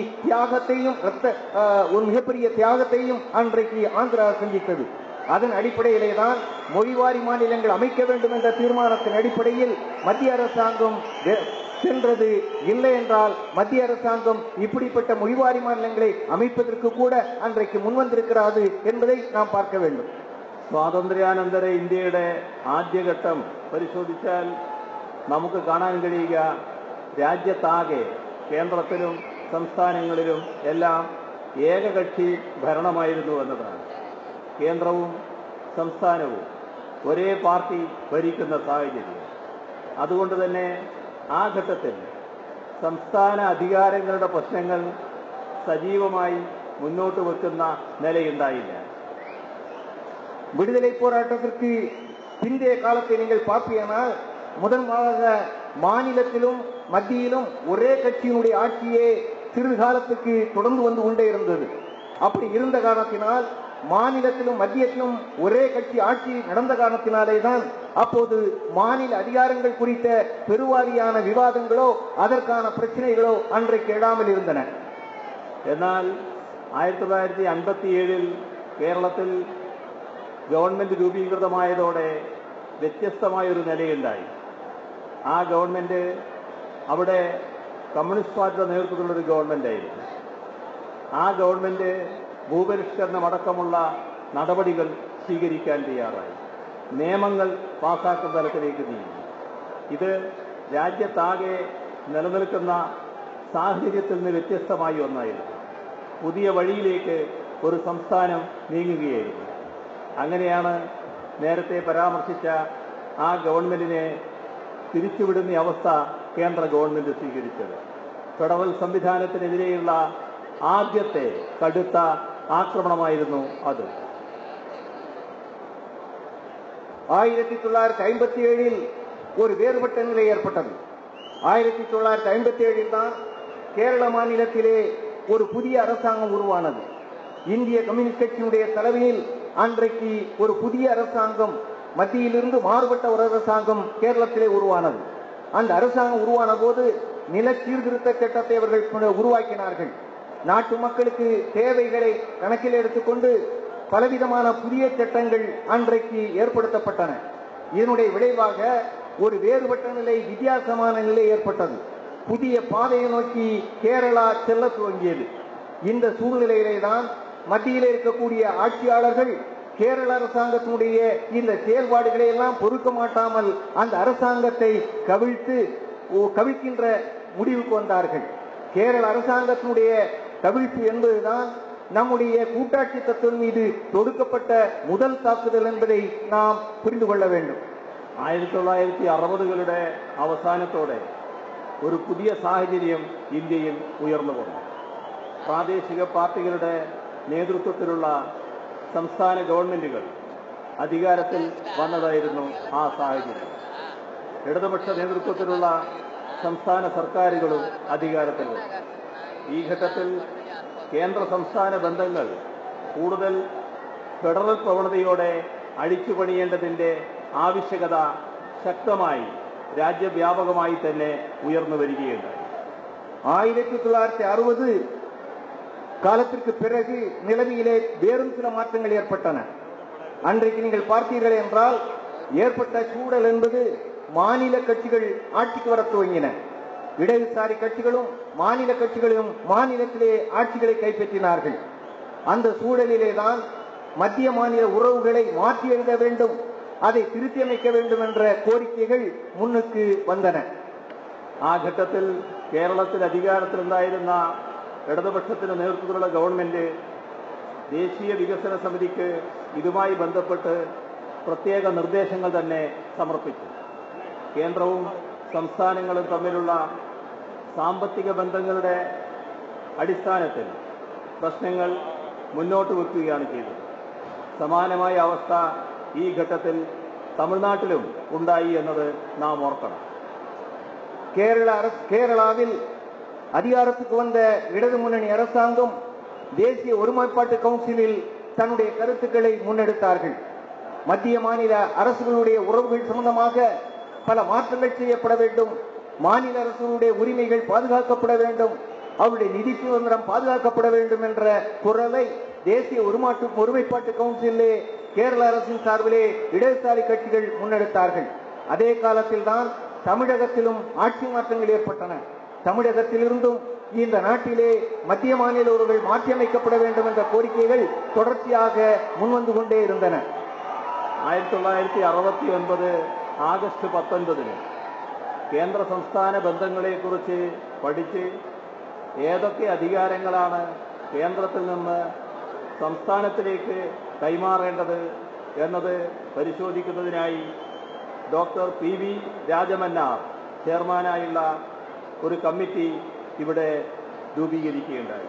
ஒரு மிகப்பெரிய தியாகத்தையும் அன்றைக்கு ஆந்திரா சந்தித்தது. அதன் அடிப்படையிலே தான் மொழிவாரி மாநிலங்கள் அமைக்க வேண்டும் என்ற தீர்மானத்தின் அடிப்படையில் மத்திய அரசாங்கம் சென்றது. இல்லை என்றால் மத்திய அரசாங்கம் இப்படிப்பட்ட மொழிவாரி மாநிலங்களை அமைப்பதற்கு கூட அன்றைக்கு முன்வந்திருக்கிறது என்பதை நாம் பார்க்க வேண்டும். സ്വാതന്ത്ര്യാനന്തര ഇന്ത്യയുടെ ആദ്യഘട്ടം പരിശോധിച്ചാൽ നമുക്ക് കാണാൻ കഴിയുക രാജ്യത്താകെ കേന്ദ്രത്തിലും സംസ്ഥാനങ്ങളിലും എല്ലാം ഏകകക്ഷി ഭരണമായിരുന്നു എന്നതാണ്. കേന്ദ്രവും സംസ്ഥാനവും ഒരേ പാർട്ടി ഭരിക്കുന്ന സാഹചര്യം. അതുകൊണ്ട് തന്നെ ആ ഘട്ടത്തിൽ സംസ്ഥാന അധികാരങ്ങളുടെ പ്രശ്നങ്ങൾ സജീവമായി മുന്നോട്ട് വെക്കുന്ന നിലയുണ്ടായില്ല. விடுதலை போராட்டத்திற்கு பிந்தைய காலத்தை நீங்கள் பார்ப்பீர்கள். முதன்முறையாக மாநிலத்திலும் மத்தியிலும் ஒரே கட்சியினுடைய ஆட்சியே சிறிது காலத்துக்கு தொடர்ந்து வந்து கொண்டே இருந்தது. அப்படி இருந்த காரணத்தினால் மாநிலத்திலும் மத்தியத்திலும் ஒரே கட்சி ஆட்சி நடந்த காரணத்தினாலே தான் அப்போது மாநில அதிகாரங்கள் குறித்த பெருவாரியான விவாதங்களோ அதற்கான பிரச்சனைகளோ அன்றைக்கு எழாமல் இருந்தன. എന്നാൽ 1957 കേരളത്തിൽ ഗവൺമെന്റ് രൂപീകൃതമായതോടെ വ്യത്യസ്തമായൊരു നിലയുണ്ടായി. ആ ഗവൺമെന്റ് അവിടെ കമ്മ്യൂണിസ്റ്റ് പാർട്ടിയുടെ നേതൃത്വത്തിലുള്ളൊരു ഗവൺമെന്റായിരുന്നു. ആ ഗവൺമെന്റ് ഭൂപരിഷ്കരണമടക്കമുള്ള നടപടികൾ സ്വീകരിക്കാൻ തയ്യാറായി. നിയമങ്ങൾ പാസാക്കുന്ന തലത്തിലേക്ക് നീങ്ങി. ഇത് രാജ്യത്താകെ നിലനിൽക്കുന്ന സാഹചര്യത്തിൽ നിന്ന് വ്യത്യസ്തമായി ഒന്നായിരുന്നു. പുതിയ വഴിയിലേക്ക് ഒരു സംസ്ഥാനം നീങ്ങുകയായിരുന്നു. അങ്ങനെയാണ് നേരത്തെ പരാമർശിച്ച ആ ഗവൺമെന്റിനെ പിരിച്ചുവിടുന്ന അവസ്ഥ കേന്ദ്ര ഗവൺമെന്റ് സ്വീകരിച്ചത്. ഫെഡറൽ സംവിധാനത്തിനെതിരെയുള്ള ആദ്യത്തെ കടുത്ത ആക്രമണമായിരുന്നു അത്. 1957 ஒரு வேறுபட்ட நிலை ஏற்பட்டது. 1957 தான் கேரள மாநிலத்திலே ஒரு புதிய அரசாங்கம் உருவானது. இந்திய கம்யூனிஸ்ட் கட்சியினுடைய தலைமையில் அன்றைக்கு ஒரு புதிய அரசாங்கம், மத்தியிலிருந்து மாறுபட்ட ஒரு அரசாங்கம் கேரளத்திலே உருவானது. அந்த அரசாங்கம் உருவான போது நில சீர்திருத்த சட்டத்தை அவர்கள் உருவாக்கினார்கள். நாட்டு மக்களுக்கு தேவைகளை கணக்கில் எடுத்துக்கொண்டு பலவிதமான புதிய சட்டங்கள் அன்றைக்கு ஏற்படுத்தப்பட்டன. இதனுடைய விளைவாக ஒரு வேறுபட்ட நிலை, வித்தியாசமான நிலை ஏற்பட்டது. புதிய பாதையை நோக்கி கேரளா செல்ல துவங்கியது. இந்த சூழ்நிலையிலே தான் மத்தியில் இருக்கக்கூடிய ஆட்சியாளர்கள் கேரள அரசாங்கத்தினுடைய இந்த செயல்பாடுகளை எல்லாம் பொறுக்க மாட்டாமல் அந்த அரசாங்கத்தை கவிழ்க்கின்ற முடிவுக்கு வந்தார்கள். கேரள அரசாங்கத்தினுடைய கவிழ்ப்பு என்பதுதான் நம்முடைய கூட்டாட்சி தத்துவம் மீது தொடுக்கப்பட்ட முதல் தாக்குதல் என்பதை நாம் புரிந்து கொள்ள வேண்டும். 1960കളുടെ അവസാനത്തോടെ ഒരു പുതിയ സാഹചര്യം ഇന്ത്യയിൽ ഉയർന്നു വന്നു. പ്രാദേശിക പാർട്ടികളുടെ നേതൃത്വത്തിലുള്ള സംസ്ഥാന ഗവൺമെന്റുകൾ അധികാരത്തിൽ വന്നതായിരുന്നു ആ സാഹചര്യം. ഇടതുപക്ഷ നേതൃത്വത്തിലുള്ള സംസ്ഥാന സർക്കാരുകളും അധികാരത്തിൽ വന്നു. ഈ ഘട്ടത്തിൽ കേന്ദ്ര സംസ്ഥാന ബന്ധങ്ങൾ കൂടുതൽ ഫെഡറൽ പ്രവണതയോടെ അഴിച്ചുപണിയേണ്ടതിന്റെ ആവശ്യകത ശക്തമായി രാജ്യവ്യാപകമായി തന്നെ ഉയർന്നു വരികയുണ്ടായി. 1960 காலத்திற்கு பிறகு நிலைமையிலே வேறும் சில மாற்றங்கள் ஏற்பட்டன. அன்றைக்கு நீங்கள் பார்த்தீர்கள் என்றால் ஏற்பட்ட சூழல் என்பது மாநில கட்சிகள் ஆட்சிக்கு வர துவங்கின. இடதுசாரி கட்சிகளும் மாநில கட்சிகளும் மாநிலத்திலே ஆட்சிகளை கைப்பற்றினார்கள். அந்த சூழலிலே தான் மத்திய மாநில உறவுகளை மாற்றி எழுத வேண்டும், அதை திருத்தி அமைக்க வேண்டும் என்ற கோரிக்கைகள் முன்னுக்கு வந்தன. ആ ഘട്ടത്തിൽ കേരളത്തിൽ അധികാരത്തിലുണ്ടായിരുന്ന ഇടതുപക്ഷത്തിന് നേതൃത്വത്തിലുള്ള ഗവൺമെന്റ് ദേശീയ വികസന സമിതിക്ക് ഇതുമായി ബന്ധപ്പെട്ട് പ്രത്യേക നിർദ്ദേശങ്ങൾ തന്നെ സമർപ്പിച്ചു. കേന്ദ്രവും സംസ്ഥാനങ്ങളും തമ്മിലുള്ള സാമ്പത്തിക ബന്ധങ്ങളുടെ അടിസ്ഥാനത്തിൽ പ്രശ്നങ്ങൾ മുന്നോട്ട് വെക്കുകയാണ് ചെയ്തത്. സമാനമായ അവസ്ഥ ഈ ഘട്ടത്തിൽ തമിഴ്നാട്ടിലും ഉണ്ടായി എന്നത് നാം ഓർക്കണം. கேரளாவில் அதிகாரத்துக்கு வந்த இடது முன்னணி அரசாங்கம் தேசிய ஒருமைப்பாட்டு கவுன்சிலில் தன்னுடைய கருத்துக்களை முன்னெடுத்தார்கள். மத்திய மாநில அரசுகளுடைய உறவுகள் சம்பந்தமாக பல மாற்றங்கள் செய்யப்பட வேண்டும், மாநில அரசுகளுடைய உரிமைகள் பாதுகாக்கப்பட வேண்டும், அவருடைய நிதி சுதந்திரம் பாதுகாக்கப்பட வேண்டும் என்ற குரலை தேசிய ஒருமைப்பாட்டு கவுன்சிலே கேரள அரசின் சார்பிலே இடதுசாரி கட்சிகள் முன்னெடுத்தார்கள். அதே காலத்தில் தான் தமிழகத்திலும் ஆட்சி மாற்றங்கள் ஏற்பட்டன. தமிழகத்திலிருந்தும் இந்த நாட்டிலே மத்திய மாநில உறவுகள் மாற்றியமைக்கப்பட வேண்டும் என்ற கோரிக்கைகள் தொடர்ச்சியாக முன்வந்து கொண்டே இருந்தன. 1969 ആഗസ്റ്റ് 19 കേന്ദ്ര സംസ്ഥാന ബന്ധങ്ങളെക്കുറിച്ച് പഠിച്ച് ഏതൊക്കെ അധികാരങ്ങളാണ് കേന്ദ്രത്തിൽ നിന്ന് സംസ്ഥാനത്തിലേക്ക് കൈമാറേണ്ടത് എന്നത് പരിശോധിക്കുന്നതിനായി ഡോക്ടർ PV രാജമന്നാർ ചെയർമാനായുള്ള ഒരു കമ്മിറ്റി ഇവിടെ രൂപീകരിക്കുകയുണ്ടായി.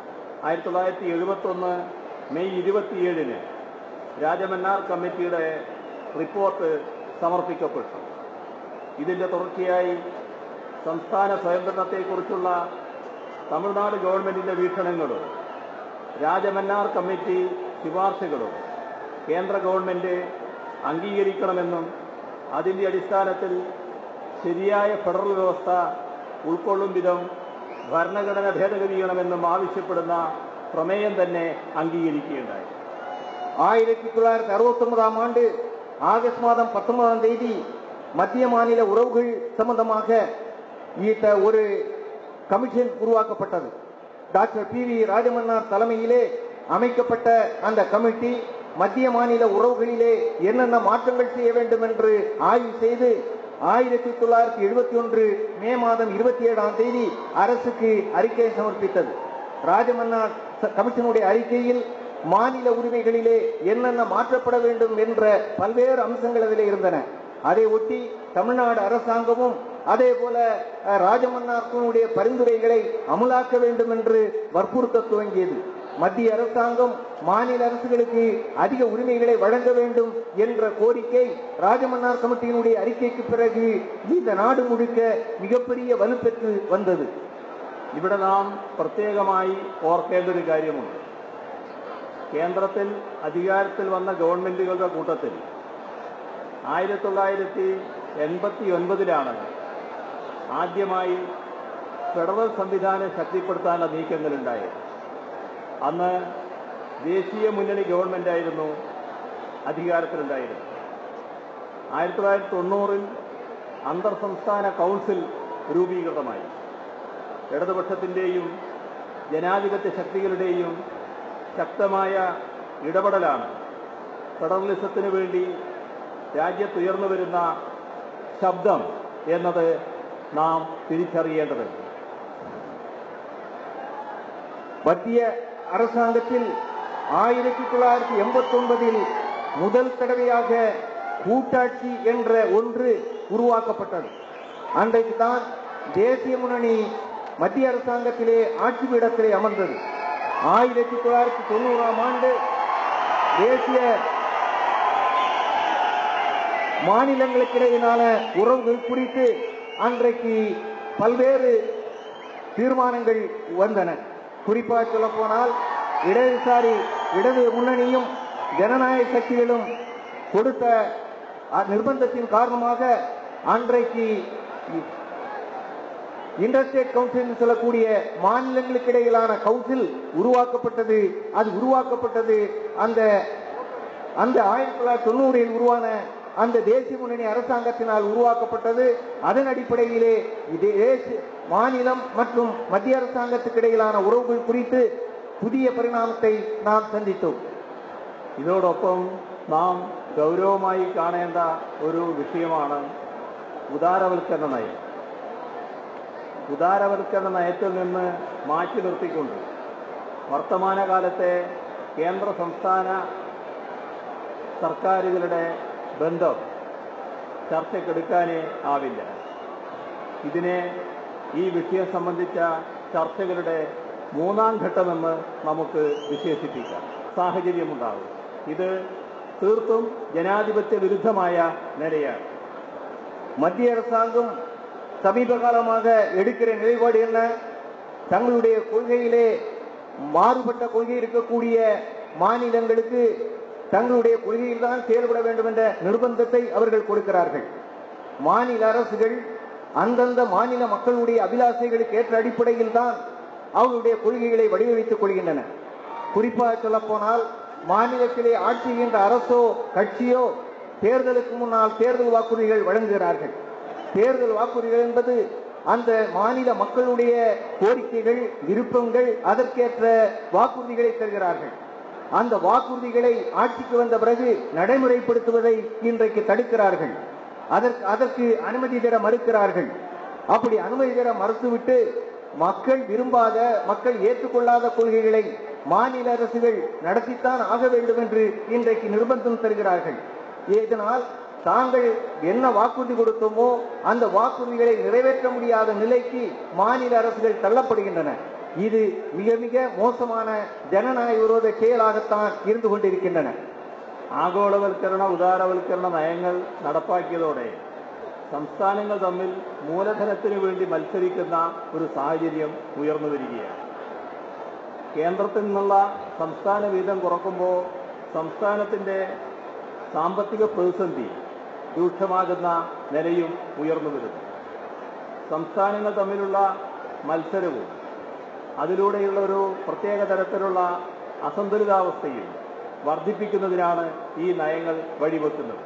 1971 മെയ് 27 രാജമന്നാർ കമ്മിറ്റിയുടെ റിപ്പോർട്ട് സമർപ്പിക്കപ്പെട്ടു. ഇതിന്റെ തുടർച്ചയായി സംസ്ഥാന സ്വയംഭരണത്തെക്കുറിച്ചുള്ള തമിഴ്നാട് ഗവൺമെന്റിന്റെ വീക്ഷണങ്ങളും രാജമന്നാർ കമ്മിറ്റി ശുപാർശകളും കേന്ദ്ര ഗവൺമെന്റ് അംഗീകരിക്കണമെന്നും അതിന്റെ അടിസ്ഥാനത്തിൽ ശരിയായ ഫെഡറൽ വ്യവസ്ഥ ഉൾക്കൊള്ളും വിധം ഭരണഘടന ഭേദഗതി ചെയ്യണമെന്നും ആവശ്യപ്പെടുന്ന പ്രമേയം തന്നെ അംഗീകരിക്കുകയുണ്ടായി. 1969 ஆண்டு ஆகஸ்ட் மாதம் 19 மத்திய மாநில உறவுகள் சம்பந்தமாக ஒரு கமிஷன் உருவாக்கப்பட்டது. டாக்டர் PV ராஜமன்னார் தலைமையிலே அமைக்கப்பட்ட அந்த கமிட்டி மத்திய மாநில உறவுகளிலே என்னென்ன மாற்றங்கள் செய்ய வேண்டும் என்று ஆய்வு செய்து 1971 மே மாதம் 27 அரசுக்கு அறிக்கையை சமர்ப்பித்தது. ராஜமன்னார் கமிஷனுடைய அறிக்கையில் மாநில உரிமைகளிலே என்னென்ன மாற்றப்பட வேண்டும் என்ற பல்வேறு அம்சங்கள் அதிலே இருந்தன. அதை ஒட்டி தமிழ்நாடு அரசாங்கமும் அதே போல ராஜமன்னாருடைய பரிந்துரைகளை அமலாக்க வேண்டும் என்று வற்புறுத்த துவங்கியது. மத்திய அரசாங்கம் மாநில அரசுகளுக்கு அதிக உரிமைகளை வழங்க வேண்டும் என்ற கோரிக்கை ராஜமன்னார் கமிட்டியினுடைய அறிக்கைக்கு பிறகு இந்த நாடு முழுக்க மிகப்பெரிய வலுப்பெற்று வந்தது. ഇവിടെ നാം പ്രത്യേകമായി ഓർക്കേണ്ട ഒരു കാര്യമുണ്ട്. കേന്ദ്രത്തിൽ അധികാരത്തിൽ വന്ന ഗവൺമെന്റുകളുടെ കൂട്ടത്തിൽ 1989 ആദ്യമായി ഫെഡറൽ സംവിധാനം ശക്തിപ്പെടുത്താനുള്ള നീക്കങ്ങളുണ്ടായത്. അന്ന് ദേശീയ മുന്നണി ഗവൺമെന്റായിരുന്നു അധികാരത്തിലുണ്ടായിരുന്നത്. 1990 അന്തർ സംസ്ഥാന കൗൺസിൽ രൂപീകൃതമായി. ഇടതുപക്ഷത്തിന്റെയും ജനാധിപത്യ ശക്തികളുടെയും ശക്തമായ ഇടപെടലാണ് ഫെഡറലിസത്തിന് വേണ്ടി രാജ്യത്തുയർന്നു വരുന്ന ശബ്ദം എന്നത് നാം തിരിച്ചറിയേണ്ടതുണ്ട്. மத்திய அரசாங்கத்தில் 1989 முதல் தடவையாக கூட்டாட்சி என்ற ஒன்று உருவாக்கப்பட்டது. அன்றைக்கு தான் தேசிய முன்னணி மத்திய அரசாங்கத்திலே ஆட்சி பீடத்திலே அமர்ந்தது. 1990 தேசிய மாநிலங்களுக்கிடையிலான உறவுகள் குறித்து அன்றைக்கு பல்வேறு தீர்மானங்கள் வந்தன. குறிப்பாக சொல்ல போனால் இடதுசாரி இடது முன்னணியும் ஜனநாயக சக்திகளும் கொடுத்த நிர்பந்தத்தின் காரணமாக அன்றைக்கு இன்டர்ஸ்டேட் கவுன்சில் சொல்லக்கூடிய மாநிலங்களுக்கு இடையிலான கவுன்சில் உருவாக்கப்பட்டது. அது உருவாக்கப்பட்டது அந்த 1990 உருவான அந்த தேசிய முன்னணி அரசாங்கத்தினால் உருவாக்கப்பட்டது. அதன் அடிப்படையிலே மாநிலம் மற்றும் மத்திய அரசாங்கத்துக்கு இடையிலான உறவுகள் குறித்து புதிய பரிணாமத்தை நாம் சந்தித்தோம். ഇതോടൊപ്പം നാം ഗൗരവമായി കാണേണ്ട ഒരു വിഷയമാണ് ഉദാരവൽക്കരണ നയം. ഉദാരവൽക്കരണ നയത്തിൽ നിന്ന് മാറ്റി നിർത്തിക്കൊണ്ട് വർത്തമാനകാലത്തെ കേന്ദ്ര സംസ്ഥാന സർക്കാരുകളുടെ ബന്ധം ചർച്ചയ്ക്കെടുക്കാനേ ആവില്ല. ഇതിനെ ഈ വിഷയം സംബന്ധിച്ച ചർച്ചകളുടെ മൂന്നാം ഘട്ടമെന്ന് നമുക്ക് വിശേഷിപ്പിക്കാം. സാഹചര്യമുണ്ടാകും. ഇത് തീർത്തും ജനാധിപത്യ വിരുദ്ധമായ നിലയാണ്. மத்திய அரசாங்கம் சமீப காலமாக எடுக்கிற நிலைப்பாடு என்ன? தங்களுடைய கொள்கையிலே மாறுபட்ட கொள்கை இருக்கக்கூடிய மாநிலங்களுக்கு தங்களுடைய கொள்கையில் தான் செயல்பட வேண்டும் என்ற நிர்பந்தத்தை அவர்கள் கொடுக்கிறார்கள். மாநில அரசுகள் அந்தந்த மாநில மக்களுடைய அபிலாஷைகளுக்கு ஏற்ற அடிப்படையில் தான் அவர்களுடைய கொள்கைகளை வடிவமைத்துக் கொள்கின்றன. குறிப்பாக சொல்ல போனால் மாநிலத்திலே ஆட்சி செய்கின்ற அரசோ கட்சியோ தேர்தலுக்கு முன்னால் தேர்தல் வாக்குறுதிகள் வழங்குகிறார்கள். தேர்தல் வாக்குறுதிகள் என்பது அந்த மாநில மக்களுடைய கோரிக்கைகள் விருப்பங்கள் அதற்கேற்ற வாக்குறுதிகளை தருகிறார்கள். அந்த வாக்குறுதிகளை ஆட்சிக்கு வந்த பிறகு நடைமுறைப்படுத்துவதை இன்றைக்கு தடுக்கிறார்கள். அதற்கு அனுமதி தர மறுக்கிறார்கள். அப்படி அனுமதி தர மறுத்துவிட்டு மக்கள் விரும்பாத மக்கள் ஏற்றுக்கொள்ளாத கொள்கைகளை மாநில அரசுகள் நடத்தித்தான் ஆக வேண்டும் என்று இன்றைக்கு நிர்பந்தம் தருகிறார்கள். இதனால் தாங்கள் என்ன வாக்குறுதி கொடுத்தோமோ அந்த வாக்குறுதிகளை நிறைவேற்ற முடியாத நிலைக்கு மாநில அரசுகள் தள்ளப்படுகின்றன. இது மிக மிக மோசமான ஜனநாயக விரோத செயலாகத்தான் இருந்து கொண்டிருக்கின்றன. ആഗോളവൽക്കരണ ഉദാരവൽക്കരണ നയങ്ങൾ നടപ്പാക്കിയതോടെ സംസ്ഥാനങ്ങൾ തമ്മിൽ മൂലധനത്തിനു വേണ്ടി മത്സരിക്കുന്ന ഒരു സാഹചര്യം ഉയർന്നു വരികയാണ്. കേന്ദ്രത്തിൽ നിന്നുള്ള സംസ്ഥാന വീതം കുറക്കുമ്പോൾ സംസ്ഥാനത്തിന്റെ സാമ്പത്തിക പ്രതിസന്ധി രൂക്ഷമാകുന്ന നിലയും ഉയർന്നു വരുന്നു. സംസ്ഥാനങ്ങൾ തമ്മിലുള്ള മത്സരവും അതിലൂടെയുള്ള ഒരു പ്രത്യേക തരത്തിലുള്ള അസന്തുലിതാവസ്ഥയും വർദ്ധിപ്പിക്കുന്നതിനാണ് ഈ നയങ്ങൾ வழிவகுക്കുന്നത്.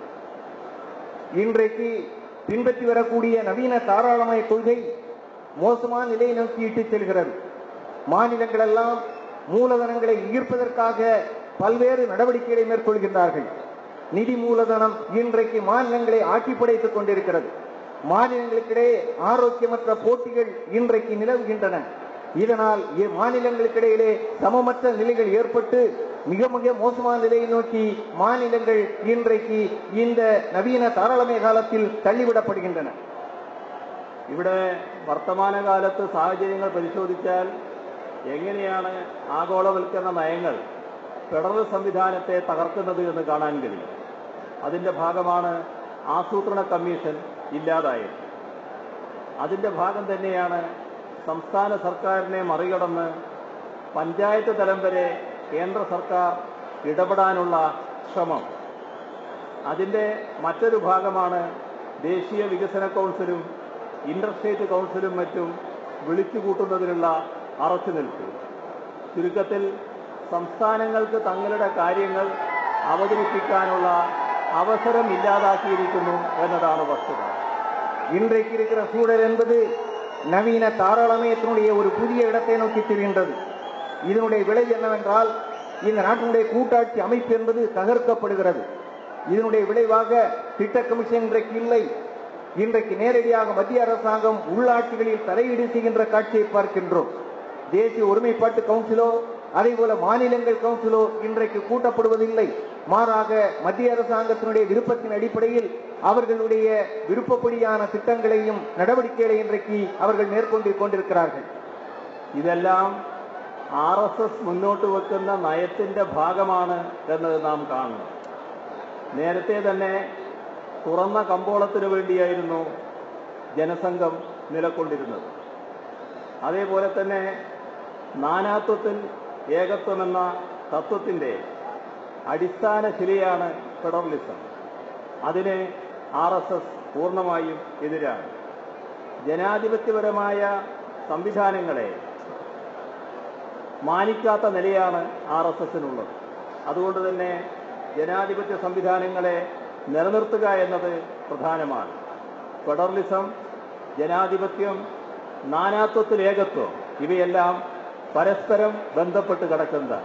இன்றைக்கு பின்பற்றி வரக்கூடிய நவீன தாராளமய கொள்கை மோசமான நிலையை நோக்கி இட்டு செல்கிறது. மாநிலங்கள் எல்லாம் மூலதனங்களை ஈர்ப்பதற்காக பல்வேறு நடவடிக்கைகளை மேற்கொள்கின்றார்கள். நிதி மூலதனம் இன்றைக்கு மாநிலங்களை ஆட்சி படைத்துக் கொண்டிருக்கிறது. மாநிலங்களுக்கிடையே ஆரோக்கியமற்ற போட்டிகள் இன்றைக்கு நிலவுகின்றன. இதனால் மாநிலங்களுக்கிடையிலே சமமற்ற நிலைகள் ஏற்பட்டு மிக மிக மோசமான நிலையை நோக்கி மாநிலங்கள் இன்றைக்கு இந்த நவீன தாராளமய காலத்தில் தள்ளிவிடப்படுகின்றன. ഇവിടെ വർത്തമാനകാലത്ത് സാഹചര്യങ്ങൾ പരിശോധിച്ചാൽ എങ്ങനെയാണ് ആഗോളവൽക്കരണ നയങ്ങൾ ഫെഡറൽ സംവിധാനത്തെ തകർക്കുന്നത് എന്ന് കാണാൻ കഴിയും. അതിൻ്റെ ഭാഗമാണ് ആസൂത്രണ കമ്മീഷൻ ഇല്ലാതായത്. അതിൻ്റെ ഭാഗം തന്നെയാണ് സംസ്ഥാന സർക്കാരിനെ മറികടന്ന് പഞ്ചായത്ത് തലം വരെ കേന്ദ്ര സർക്കാർ ഇടപെടാനുള്ള ശ്രമം. അതിൻ്റെ മറ്റൊരു ഭാഗമാണ് ദേശീയ വികസന കൗൺസിലും ഇന്റർസ്റ്റേറ്റ് കൗൺസിലും മറ്റും വിളിച്ചുകൂട്ടുന്നതിനുള്ള അറച്ചുനിൽപ്പ്. ചുരുക്കത്തിൽ സംസ്ഥാനങ്ങൾക്ക് തങ്ങളുടെ കാര്യങ്ങൾ അവതരിപ്പിക്കാനുള്ള அவசரம் இல்லாதாக்கியிருக்கணும் എന്നതാണ് வஸ்துത. இன்றைக்கு இருக்கிற சூழல் என்பது நவீன தாராளமயத்தினுடைய ஒரு புதிய இடத்தை நோக்கி செல்கின்றது. இதனுடைய விளைவு என்னவென்றால் இந்த நாட்டினுடைய கூட்டாட்சி அமைப்பு என்பது தகர்க்கப்படுகிறது. இதனுடைய விளைவாக திட்ட கமிஷன் இன்றைக்கு இல்லை. இன்றைக்கு நேரடியாக மத்திய அரசாங்கம் உள்ளாட்சிகளில் தலையீடு செய்கின்ற காட்சியை பார்க்கின்றோம். தேசிய ஒருமைப்பாட்டு கவுன்சிலோ அதேபோல மாநிலங்கள் கவுன்சிலோ இன்றைக்கு கூட்டப்படுவதில்லை. மாறாக மத்திய அரசாங்கத்தினுடைய விருப்பத்தின் அடிப்படையில் அவர்களுடைய விருப்பப்படியான திட்டங்களையும் நடவடிக்கைகளை இன்றைக்கு அவர்கள் மேற்கொண்டு கொண்டிருக்கிறார்கள். ഇതെല്ലാം RSS മുന്നോട്ട് വെക്കുന്ന നയത്തിന്റെ ഭാഗമാണ് എന്നത് നാം കാണുന്നു. നേരത്തെ തന്നെ തുറന്ന കമ്പോളത്തിനു വേണ്ടിയായിരുന്നു ജനസംഘം നിലകൊണ്ടിരുന്നത്. അതേപോലെ തന്നെ നാനാത്വത്തിൽ ഏകത്വമെന്ന തത്വത്തിന്റെ അടിസ്ഥാന ശിലയാണ് ഫെഡറലിസം. അതിന് RSS പൂർണ്ണമായും എതിരാണ്. ജനാധിപത്യപരമായ സംവിധാനങ്ങളെ മാനിക്കാത്ത നിലയാണ് RSSനുള്ളത്. അതുകൊണ്ട് തന്നെ ജനാധിപത്യ സംവിധാനങ്ങളെ നിലനിർത്തുക എന്നത് പ്രധാനമാണ്. ഫെഡറലിസം, ജനാധിപത്യം, നാനാത്വത്തിൽ ഏകത്വം ഇവയെല്ലാം പരസ്പരം ബന്ധപ്പെട്ട് കിടക്കുന്നതാണ്.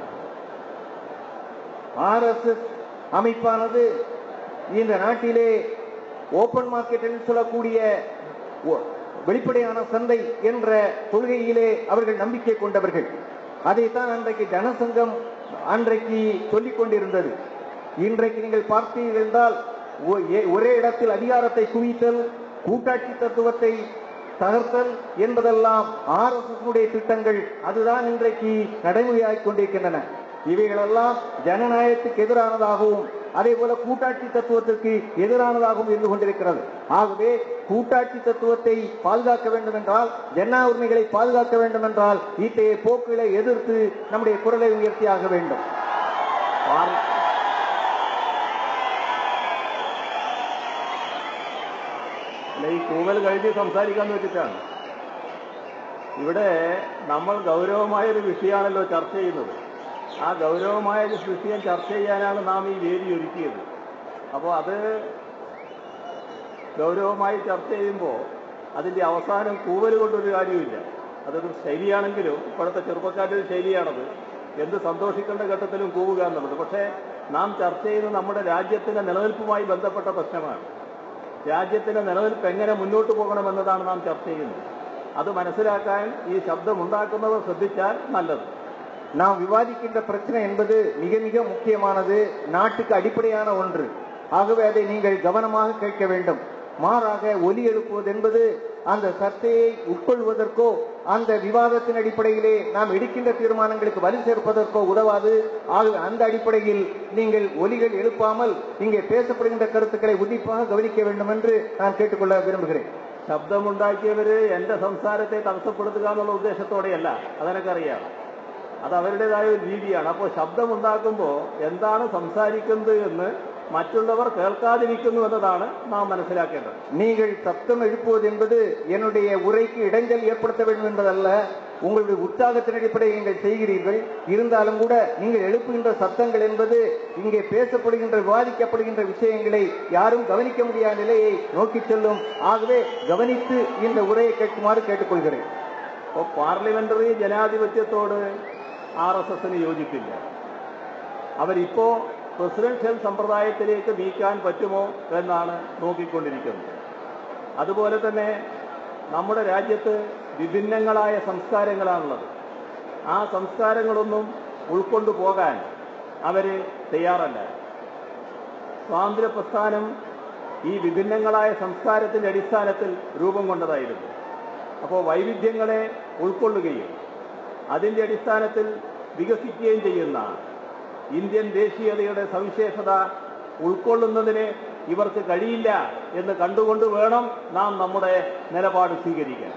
RSS அமைப்பானது இந்த நாட்டிலே ஓபன் மார்க்கெட் என்று சொல்லக்கூடிய வெளிப்படையான சந்தை என்ற கொள்கையிலே அவர்கள் நம்பிக்கை கொண்டவர்கள். அதைத்தான் அன்றைக்கு ஜனசங்கம் அன்றைக்கு சொல்லிக் கொண்டிருந்தது. இன்றைக்கு நீங்கள் பார்த்தீர்கள் என்றால் ஒரே இடத்தில் அதிகாரத்தை குவித்தல், கூட்டாட்சி தத்துவத்தை தகர்த்தல் என்பதெல்லாம் RSS திட்டங்கள். அதுதான் இன்றைக்கு நடைமுறையாகிக் கொண்டிருக்கின்றன. இவைகளெல்லாம் ஜனநாயகத்துக்கு எதிரானதாகவும் அதே போல கூட்டாட்சி தத்துவத்திற்கு எதிரானதாகவும் இருந்து கொண்டிருக்கிறது. ஆகவே கூட்டாட்சி தத்துவத்தை பாதுகாக்க வேண்டும் என்றால், ஜன உரிமைகளை பாதுகாக்க வேண்டும் என்றால் இத்தகைய போக்குகளை எதிர்த்து நம்முடைய குரலை உயர்த்தியாக வேண்டும். ഈ കൂവൽ കഴിഞ്ഞ് സംസാരിക്കാൻ വെച്ചിട്ടാണ്. ഇവിടെ നമ്മൾ ഗൗരവമായൊരു വിഷയമാണല്ലോ ചർച്ച ചെയ്യുന്നത്. ആ ഗൗരവമായ വിഷയം ചർച്ച ചെയ്യാനാണ് നാം ഈ വേദി ഒരുക്കിയത്. അപ്പോൾ അത് ഗൗരവമായി ചർച്ച ചെയ്യുമ്പോൾ അതിൻ്റെ അവസാനം കൂവൽ കൊണ്ടൊരു കാര്യമില്ല. അതൊരു ശൈലിയാണെങ്കിലും ഇപ്പോഴത്തെ ചെറുപ്പക്കാരുടെ ശൈലിയാണത്. എന്ത് സന്തോഷിക്കേണ്ട ഘട്ടത്തിലും കൂവുക എന്നുള്ളത്. പക്ഷേ നാം ചർച്ച ചെയ്യുന്നത് നമ്മുടെ രാജ്യത്തിൻ്റെ നിലനിൽപ്പുമായി ബന്ധപ്പെട്ട പ്രശ്നമാണ്. രാജ്യത്തിൻ്റെ നിലനിൽപ്പ് എങ്ങനെ മുന്നോട്ട് പോകണമെന്നതാണ് നാം ചർച്ച ചെയ്യുന്നത്. അത് മനസ്സിലാക്കാൻ ഈ ശബ്ദമുണ്ടാക്കുന്നവർ ശ്രദ്ധിച്ചാൽ നല്ലത്. நாம் விவாதிக்கின்ற பிரச்சனை என்பது மிக மிக முக்கியமானது, நாட்டுக்கு அடிப்படையான ஒன்று. ஆகவே அதை நீங்கள் கவனமாக கேட்க வேண்டும். மாறாக ஒலி எழுப்புவது என்பது அந்த சர்ச்சையை உட்கொள்வதற்கோ அந்த விவாதத்தின் அடிப்படையிலே நாம் எடுக்கின்ற தீர்மானங்களுக்கு வலு சேர்ப்பதற்கோ உதவாது. ஆகவே அந்த அடிப்படையில் நீங்கள் ஒலிகள் எழுப்பாமல் இங்கே பேசப்படுகின்ற கருத்துக்களை உன்னிப்பாக கவனிக்க வேண்டும் என்று நான் கேட்டுக்கொள்ள விரும்புகிறேன். ശബ്ദമുണ്ടാക്കിയവര് എന്റെ സംസാരത്തെ തടസ്സപ്പെടുത്തുക എന്നുള്ള ഉദ്ദേശത്തോടെയല്ല, അതെനിക്കറിയാം. അത് അവരുടേതായ ഒരു രീതിയാണ്. അപ്പോൾ ശബ്ദമുണ്ടാക്കുമ്പോൾ എന്താണ് സംസാരിക്കുന്നത് എന്ന് മറ്റുള്ളവർ കേൾക്കാതിരിക്കുന്നു എന്നതാണ് നാം മനസ്സിലാക്കേണ്ടത്. நீங்கள் சப்தம் எழுப்புவது என்பது என்னுடைய உரைக்கு இடைஞ்சல் ஏற்படுத்த வேண்டும் என்பதல்ல. உங்களுடைய உற்சாகத்தின் அடிப்படையில் நீங்கள் செய்கிறீர்கள். இருந்தாலும் கூட நீங்கள் எழுப்புகின்ற சத்தங்கள் என்பது இங்கே பேசப்படுகின்ற விவாதிக்கப்படுகின்ற விஷயங்களை யாரும் கவனிக்க முடியாத நிலையை நோக்கி செல்லும். ஆகவே கவனித்து இந்த உரையை கேட்குமாறு கேட்டுக்கொள்கிறேன். അപ്പോൾ പാർലമെന്ററി ജനാധിപത്യത്തോട് RSSന് യോജിപ്പില്ല. അവരിപ്പോ പ്രസിഡൻഷ്യൽ സമ്പ്രദായത്തിലേക്ക് നീക്കാൻ പറ്റുമോ എന്നാണ് നോക്കിക്കൊണ്ടിരിക്കുന്നത്. അതുപോലെ തന്നെ നമ്മുടെ രാജ്യത്ത് വിഭിന്നങ്ങളായ സംസ്കാരങ്ങളാണുള്ളത്. ആ സംസ്കാരങ്ങളൊന്നും ഉൾക്കൊണ്ടു പോകാൻ അവർ തയ്യാറല്ല. സ്വാതന്ത്ര്യ പ്രസ്ഥാനം ഈ വിഭിന്നങ്ങളായ സംസ്കാരത്തിന്റെ അടിസ്ഥാനത്തിൽ രൂപം കൊണ്ടതായിരുന്നു. അപ്പോൾ വൈവിധ്യങ്ങളെ ഉൾക്കൊള്ളുകയും അതിൻ്റെ അടിസ്ഥാനത്തിൽ വികസിക്കുകയും ചെയ്യുന്ന ഇന്ത്യൻ ദേശീയതയുടെ സവിശേഷത ഉൾക്കൊള്ളുന്നതിന് ഇവർക്ക് കഴിയില്ല എന്ന് കണ്ടുകൊണ്ട് വേണം നാം നമ്മുടെ നിലപാട് സ്വീകരിക്കാൻ.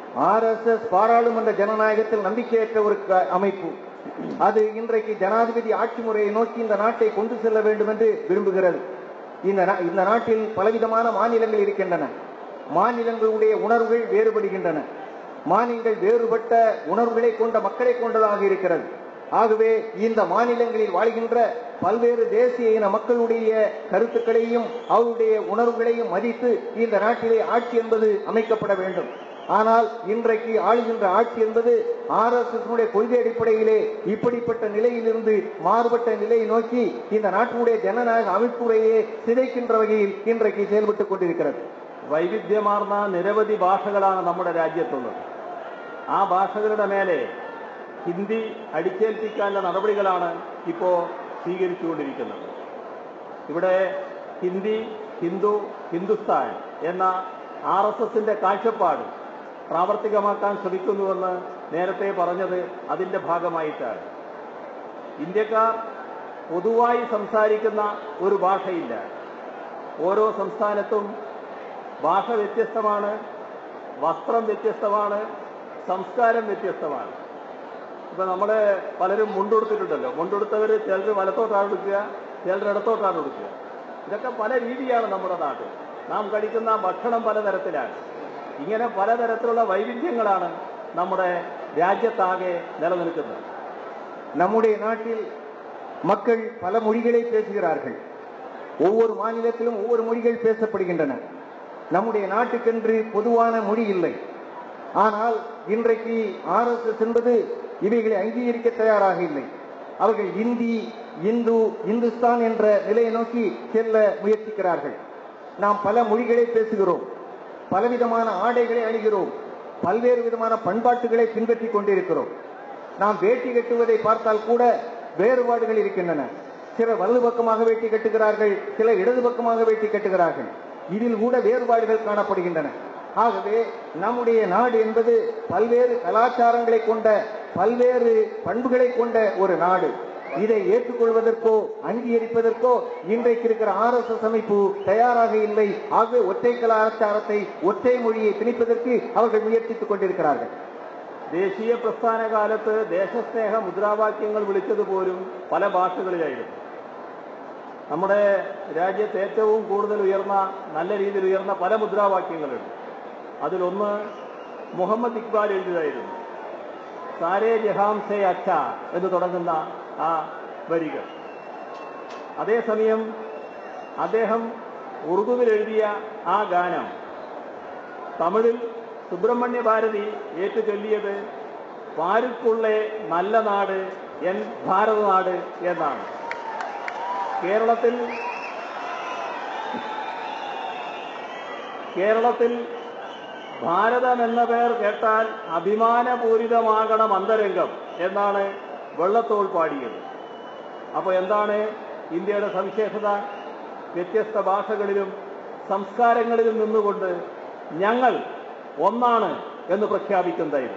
RSS பாராளுமன்ற ஜனநாயகத்தில் நம்பிக்கையற்ற ஒரு அமைப்பு. அது இன்றைக்கு ஜனாதிபதி ஆட்சி முறையை நோக்கி இந்த நாட்டை கொண்டு செல்ல வேண்டும் என்று விரும்புகிறது. இந்த நாட்டில் பலவிதமான மாநிலங்கள் இருக்கின்றன. மாநிலங்களுடைய உணர்வுகள் வேறுபடுகின்றன. மாநிலங்கள் வேறுபட்ட உணர்வுகளை கொண்ட மக்களை கொண்டதாக இருக்கிறது. ஆகவே இந்த மாநிலங்களில் வாழ்கின்ற பல்வேறு தேசிய இன மக்களுடைய கருத்துக்களையும் அவருடைய உணர்வுகளையும் மதித்து இந்த நாட்டிலே ஆட்சி என்பது அமைக்கப்பட வேண்டும். ஆனால் இன்றைக்கு ஆளுகின்ற ஆட்சி என்பது RSS கொள்கை அடிப்படையிலே இப்படிப்பட்ட நிலையிலிருந்து மாறுபட்ட நிலையை நோக்கி இந்த நாட்டினுடைய ஜனநாயக அமைப்புரையே சிதைக்கின்ற வகையில் இன்றைக்கு செயல்பட்டுக் கொண்டிருக்கிறது. വൈവിധ്യമാർന്ന നിരവധി ഭാഷകളാണ് നമ്മുടെ രാജ്യത്തുള്ളത്. ആ ഭാഷകളുടെ മേലെ ഹിന്ദി അടിച്ചേൽപ്പിക്കാനുള്ള നടപടികളാണ് ഇപ്പോൾ സ്വീകരിച്ചുകൊണ്ടിരിക്കുന്നത്. ഇവിടെ ഹിന്ദി, ഹിന്ദു, ഹിന്ദുസ്ഥാൻ എന്ന RSSന്റെ കാഴ്ചപ്പാട് പ്രാവർത്തികമാക്കാൻ ശ്രമിക്കുന്നുവെന്ന് നേരത്തെ പറഞ്ഞത് അതിന്റെ ഭാഗമായിട്ടാണ്. ഇന്ത്യക്കാർ പൊതുവായി സംസാരിക്കുന്ന ഒരു ഭാഷയില്ല. ഓരോ സംസ്ഥാനത്തും ഭാഷ വ്യത്യസ്തമാണ്, വസ്ത്രം വ്യത്യസ്തമാണ്, സംസ്കാരം വ്യത്യസ്തമാണ്. ഇപ്പൊ നമ്മള് പലരും മുണ്ടുകൊടുത്തിട്ടുണ്ടല്ലോ. മുണ്ടുകൊടുത്തവർ ചിലർ വലത്തോട്ടാണ് കൊടുക്കുക, ചിലർ ഇടത്തോട്ടാണ് കൊടുക്കുക. ഇതൊക്കെ പല രീതിയാണ് നമ്മുടെ നാട്ടിൽ. നാം കഴിക്കുന്ന ഭക്ഷണം പലതരത്തിലാണ്. ഇങ്ങനെ പലതരത്തിലുള്ള വൈവിധ്യങ്ങളാണ് നമ്മുടെ രാജ്യത്താകെ നിലനിൽക്കുന്നത്. நம்முடைய நாட்டில் மக்கள் பல மொழிகளை பேசுகிறார்கள். ஒவ்வொரு மாநிலத்திலும் ஒவ்வொரு மொழிகள் பேசப்படுகின்றன. நம்முடைய நாட்டுக்கென்று பொதுவான மொழி இல்லை. ஆனால் இன்றைக்கு RSS என்பது இவைகளை அங்கீகரிக்க தயாராக இல்லை. அவர்கள் இந்தி, இந்து, இந்துஸ்தான் என்ற நிலையை நோக்கி செல்ல முயற்சிக்கிறார்கள். நாம் பல மொழிகளை பேசுகிறோம், பலவிதமான ஆடைகளை அணிகிறோம், பல்வேறு விதமான பண்பாட்டுகளை பின்பற்றிக் கொண்டிருக்கிறோம். நாம் வேட்டி கட்டுவதை பார்த்தால் கூட வேறுபாடுகள் இருக்கின்றன. சிலர் வலது பக்கமாக வேட்டி கட்டுகிறார்கள், சிலர் இடது பக்கமாக வேட்டி கட்டுகிறார்கள். இதில் கூட வேறுபாடுகள் காணப்படுகின்றன. ஆகவே நம்முடைய நாடு என்பது பல்வேறு கலாச்சாரங்களை கொண்ட, பல்வேறு பண்புகளை கொண்ட ஒரு நாடு. இதை ஏற்றுக்கொள்வதற்கோ அங்கீகரிப்பதற்கோ இன்றைக்கு இருக்கிற RSS அமைப்பு தயாராக இல்லை. ஆகவே ஒற்றை கலாச்சாரத்தை, ஒற்றை மொழியை திணிப்பதற்கு அவர்கள் முயற்சித்துக் கொண்டிருக்கிறார்கள். ദേശീയ പ്രസ്ഥാന കാലത്ത് ദേശസ്നേഹ മുദ്രാവാക്യങ്ങൾ വിളിച്ചത് പോലും പല ഭാഷകളിലായിരുന്നു. നമ്മുടെ രാജ്യത്ത് ഏറ്റവും കൂടുതൽ ഉയർന്ന, നല്ല രീതിയിൽ ഉയർന്ന പല മുദ്രാവാക്യങ്ങളുണ്ട്. അതിലൊന്ന് മുഹമ്മദ് ഇക്ബാൽ എഴുതിയതായിരുന്നു. സാരേ ജഹാം സേ അച്ഛ എന്ന് തുടങ്ങുന്ന ആ വരികൾ. അതേസമയം അദ്ദേഹം ഉറുദുവിൽ എഴുതിയ ആ ഗാനം തമിഴിൽ സുബ്രഹ്മണ്യ ഭാരതി ഏറ്റുചൊല്ലിയത് പാരുക്കുള്ളേ നല്ല നാട് എൻ ഭാരതനാട് എന്നാണ്. കേരളത്തിൽ ഭാരതം എന്ന പേർ കേട്ടാൽ അഭിമാനപൂരിതമാകണം അന്തരംഗം എന്നാണ് വെള്ളത്തോൾ പാടിയത്. അപ്പോൾ എന്താണ് ഇന്ത്യയുടെ സവിശേഷത? വ്യത്യസ്ത ഭാഷകളിലും സംസ്കാരങ്ങളിലും നിന്നുകൊണ്ട് ഞങ്ങൾ ഒന്നാണ് എന്ന് പ്രഖ്യാപിക്കുന്നതായിരുന്നു.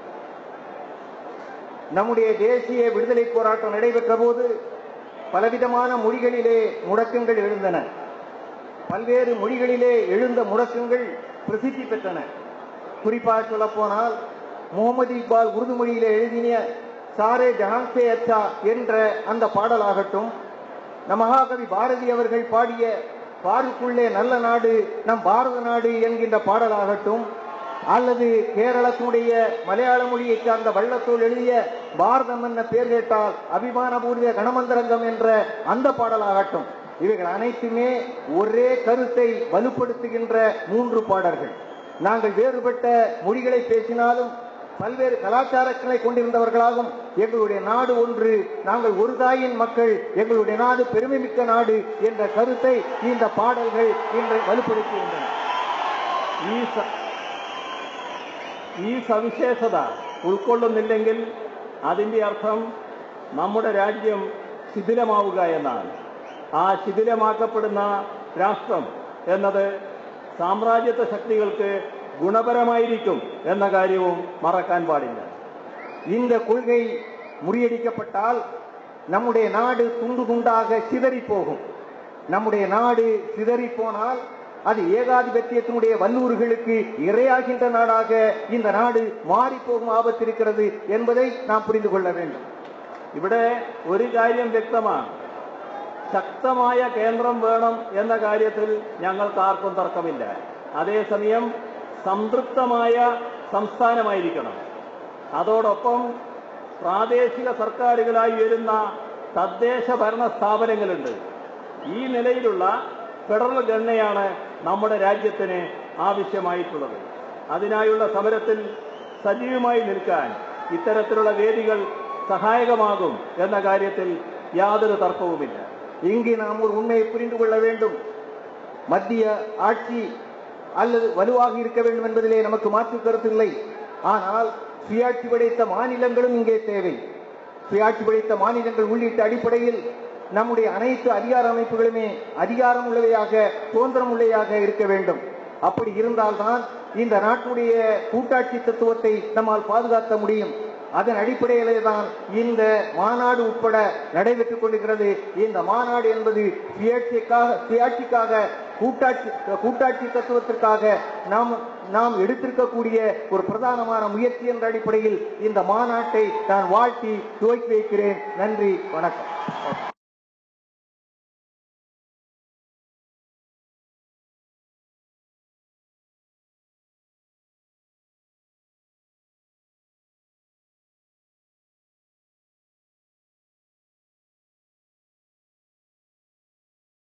நம்முடைய தேசிய விடுதலை போராட்டம் நடைபெற்ற போது பலவிதமான மொழிகளிலே முழக்கங்கள் எழுந்தன. பல்வேறு மொழிகளிலே எழுந்த முழக்கங்கள் பிரசித்தி பெற்றன. குறிப்பாக சொல்ல போனால் முகமது இக்பால் உருது மொழியிலே எழுதிய சாரே ஜஹான் சே அச்சா என்ற அந்த பாடலாகட்டும், மகாகவி பாரதி அவர்கள் பாடிய பாருக்குள்ளே நல்ல நாடு நம் பாரத நாடு என்கின்ற பாடலாகட்டும், அல்லது கேரளத்துடைய மலையாள மொழியை சார்ந்த வள்ளத்தோள் எழுதிய பாரதம் என்ற பெயர் கேட்டால் அபிமானபூர்வ கணமந்தரங்கம் என்ற அந்த பாடலாகட்டும், இவைகள் அனைத்துமே ஒரே கருத்தை வலுப்படுத்துகின்ற 3 பாடல்கள். நாங்கள் வேறுபட்ட மொழிகளை பேசினாலும் பல்வேறு கலாச்சாரங்களை கொண்டிருந்தவர்களாகும் எங்களுடைய நாடு ஒன்று, நாங்கள் ஒரு தாயின் மக்கள், எங்களுடைய நாடு பெருமை மிக்க நாடு என்ற கருத்தை இந்த பாடல்கள் இன்று வலுப்படுத்துகின்றன. ഈ സവിശേഷത ഉൾക്കൊള്ളുന്നില്ലെങ്കിൽ അതിന്റെ അർത്ഥം നമ്മുടെ രാജ്യം ശിഥിലമാവുക എന്നാണ്. ആ ശിഥിലമാക്കപ്പെടുന്ന രാഷ്ട്രം എന്നത് സാമ്രാജ്യത്വ ശക്തികൾക്ക് குணபரமாയിരിக்கும் என்ற കാര്യവും മറക്കാൻ പാടില്ല. இந்த கொள்கை முறியடிக்கப்பட்டால் நம்முடைய நாடு துண்டு துண்டாக சிதறி போகும். நம்முடைய நாடு சிதறி போனால் அது ஏகாதிபத்தியத்தினுடைய வல்லூர்களுக்கு இரையாகின்ற நாடாக இந்த நாடு மாறி போகும் ஆபத்து இருக்கிறது என்பதை நாம் புரிந்து கொள்ள வேண்டும். ഇവിടെ ഒരു കാര്യം വ്യക്തമാണ്. ശക്തമായ കേന്ദ്രം വേണം എന്ന കാര്യത്തിൽ ഞങ്ങൾക്ക് ആർക്കും തർക്കമില്ല. അതേസമയം സംതൃപ്തമായ സംസ്ഥാനമായിരിക്കണം. അതോടൊപ്പം പ്രാദേശിക സർക്കാരുകളായി വരുന്ന തദ്ദേശ ഭരണ സ്ഥാപനങ്ങളുണ്ട്. ഈ നിലയിലുള്ള ഫെഡറൽ ഘടനയാണ് നമ്മുടെ രാജ്യത്തിന് ആവശ്യമായിട്ടുള്ളത്. അതിനായുള്ള സമരത്തിൽ സജീവമായി നിൽക്കാൻ ഇത്തരത്തിലുള്ള വേദികൾ സഹായകമാകും എന്ന കാര്യത്തിൽ യാതൊരു തർക്കവുമില്ല. இங்கே நாம் ஒரு உண்மையை புரிந்து கொள்ள வேண்டும். மத்திய ஆட்சி அல்லது வலுவாக இருக்க வேண்டும் என்பதிலே நமக்கு மாற்று கருத்து இல்லை. ஆனால் சுயாட்சி படைத்த மாநிலங்களும் இங்கே தேவை. சுயாட்சி படைத்த மாநிலங்கள் உள்ளிட்ட அடிப்படையில் நம்முடைய அனைத்து அதிகார அமைப்புகளுமே அதிகாரம் உள்ளவையாக சுதந்திரம் உள்ளவையாக இருக்க வேண்டும். அப்படி இருந்தால்தான் இந்த நாட்டுடைய கூட்டாட்சி தத்துவத்தை நம்மால் பாதுகாக்க முடியும். அதன் அடிப்படையிலே தான் இந்த மாநாடு உட்பட நடைபெற்றுக் கொண்டிருக்கிறது. இந்த மாநாடு என்பது சுயாட்சிக்காக கூட்டாட்சி தத்துவத்திற்காக நாம் எடுத்திருக்கக்கூடிய ஒரு பிரதானமான முயற்சி என்ற அடிப்படையில் இந்த மாநாட்டை நான் வாழ்த்தி துவக்கி வைக்கிறேன். நன்றி, வணக்கம்.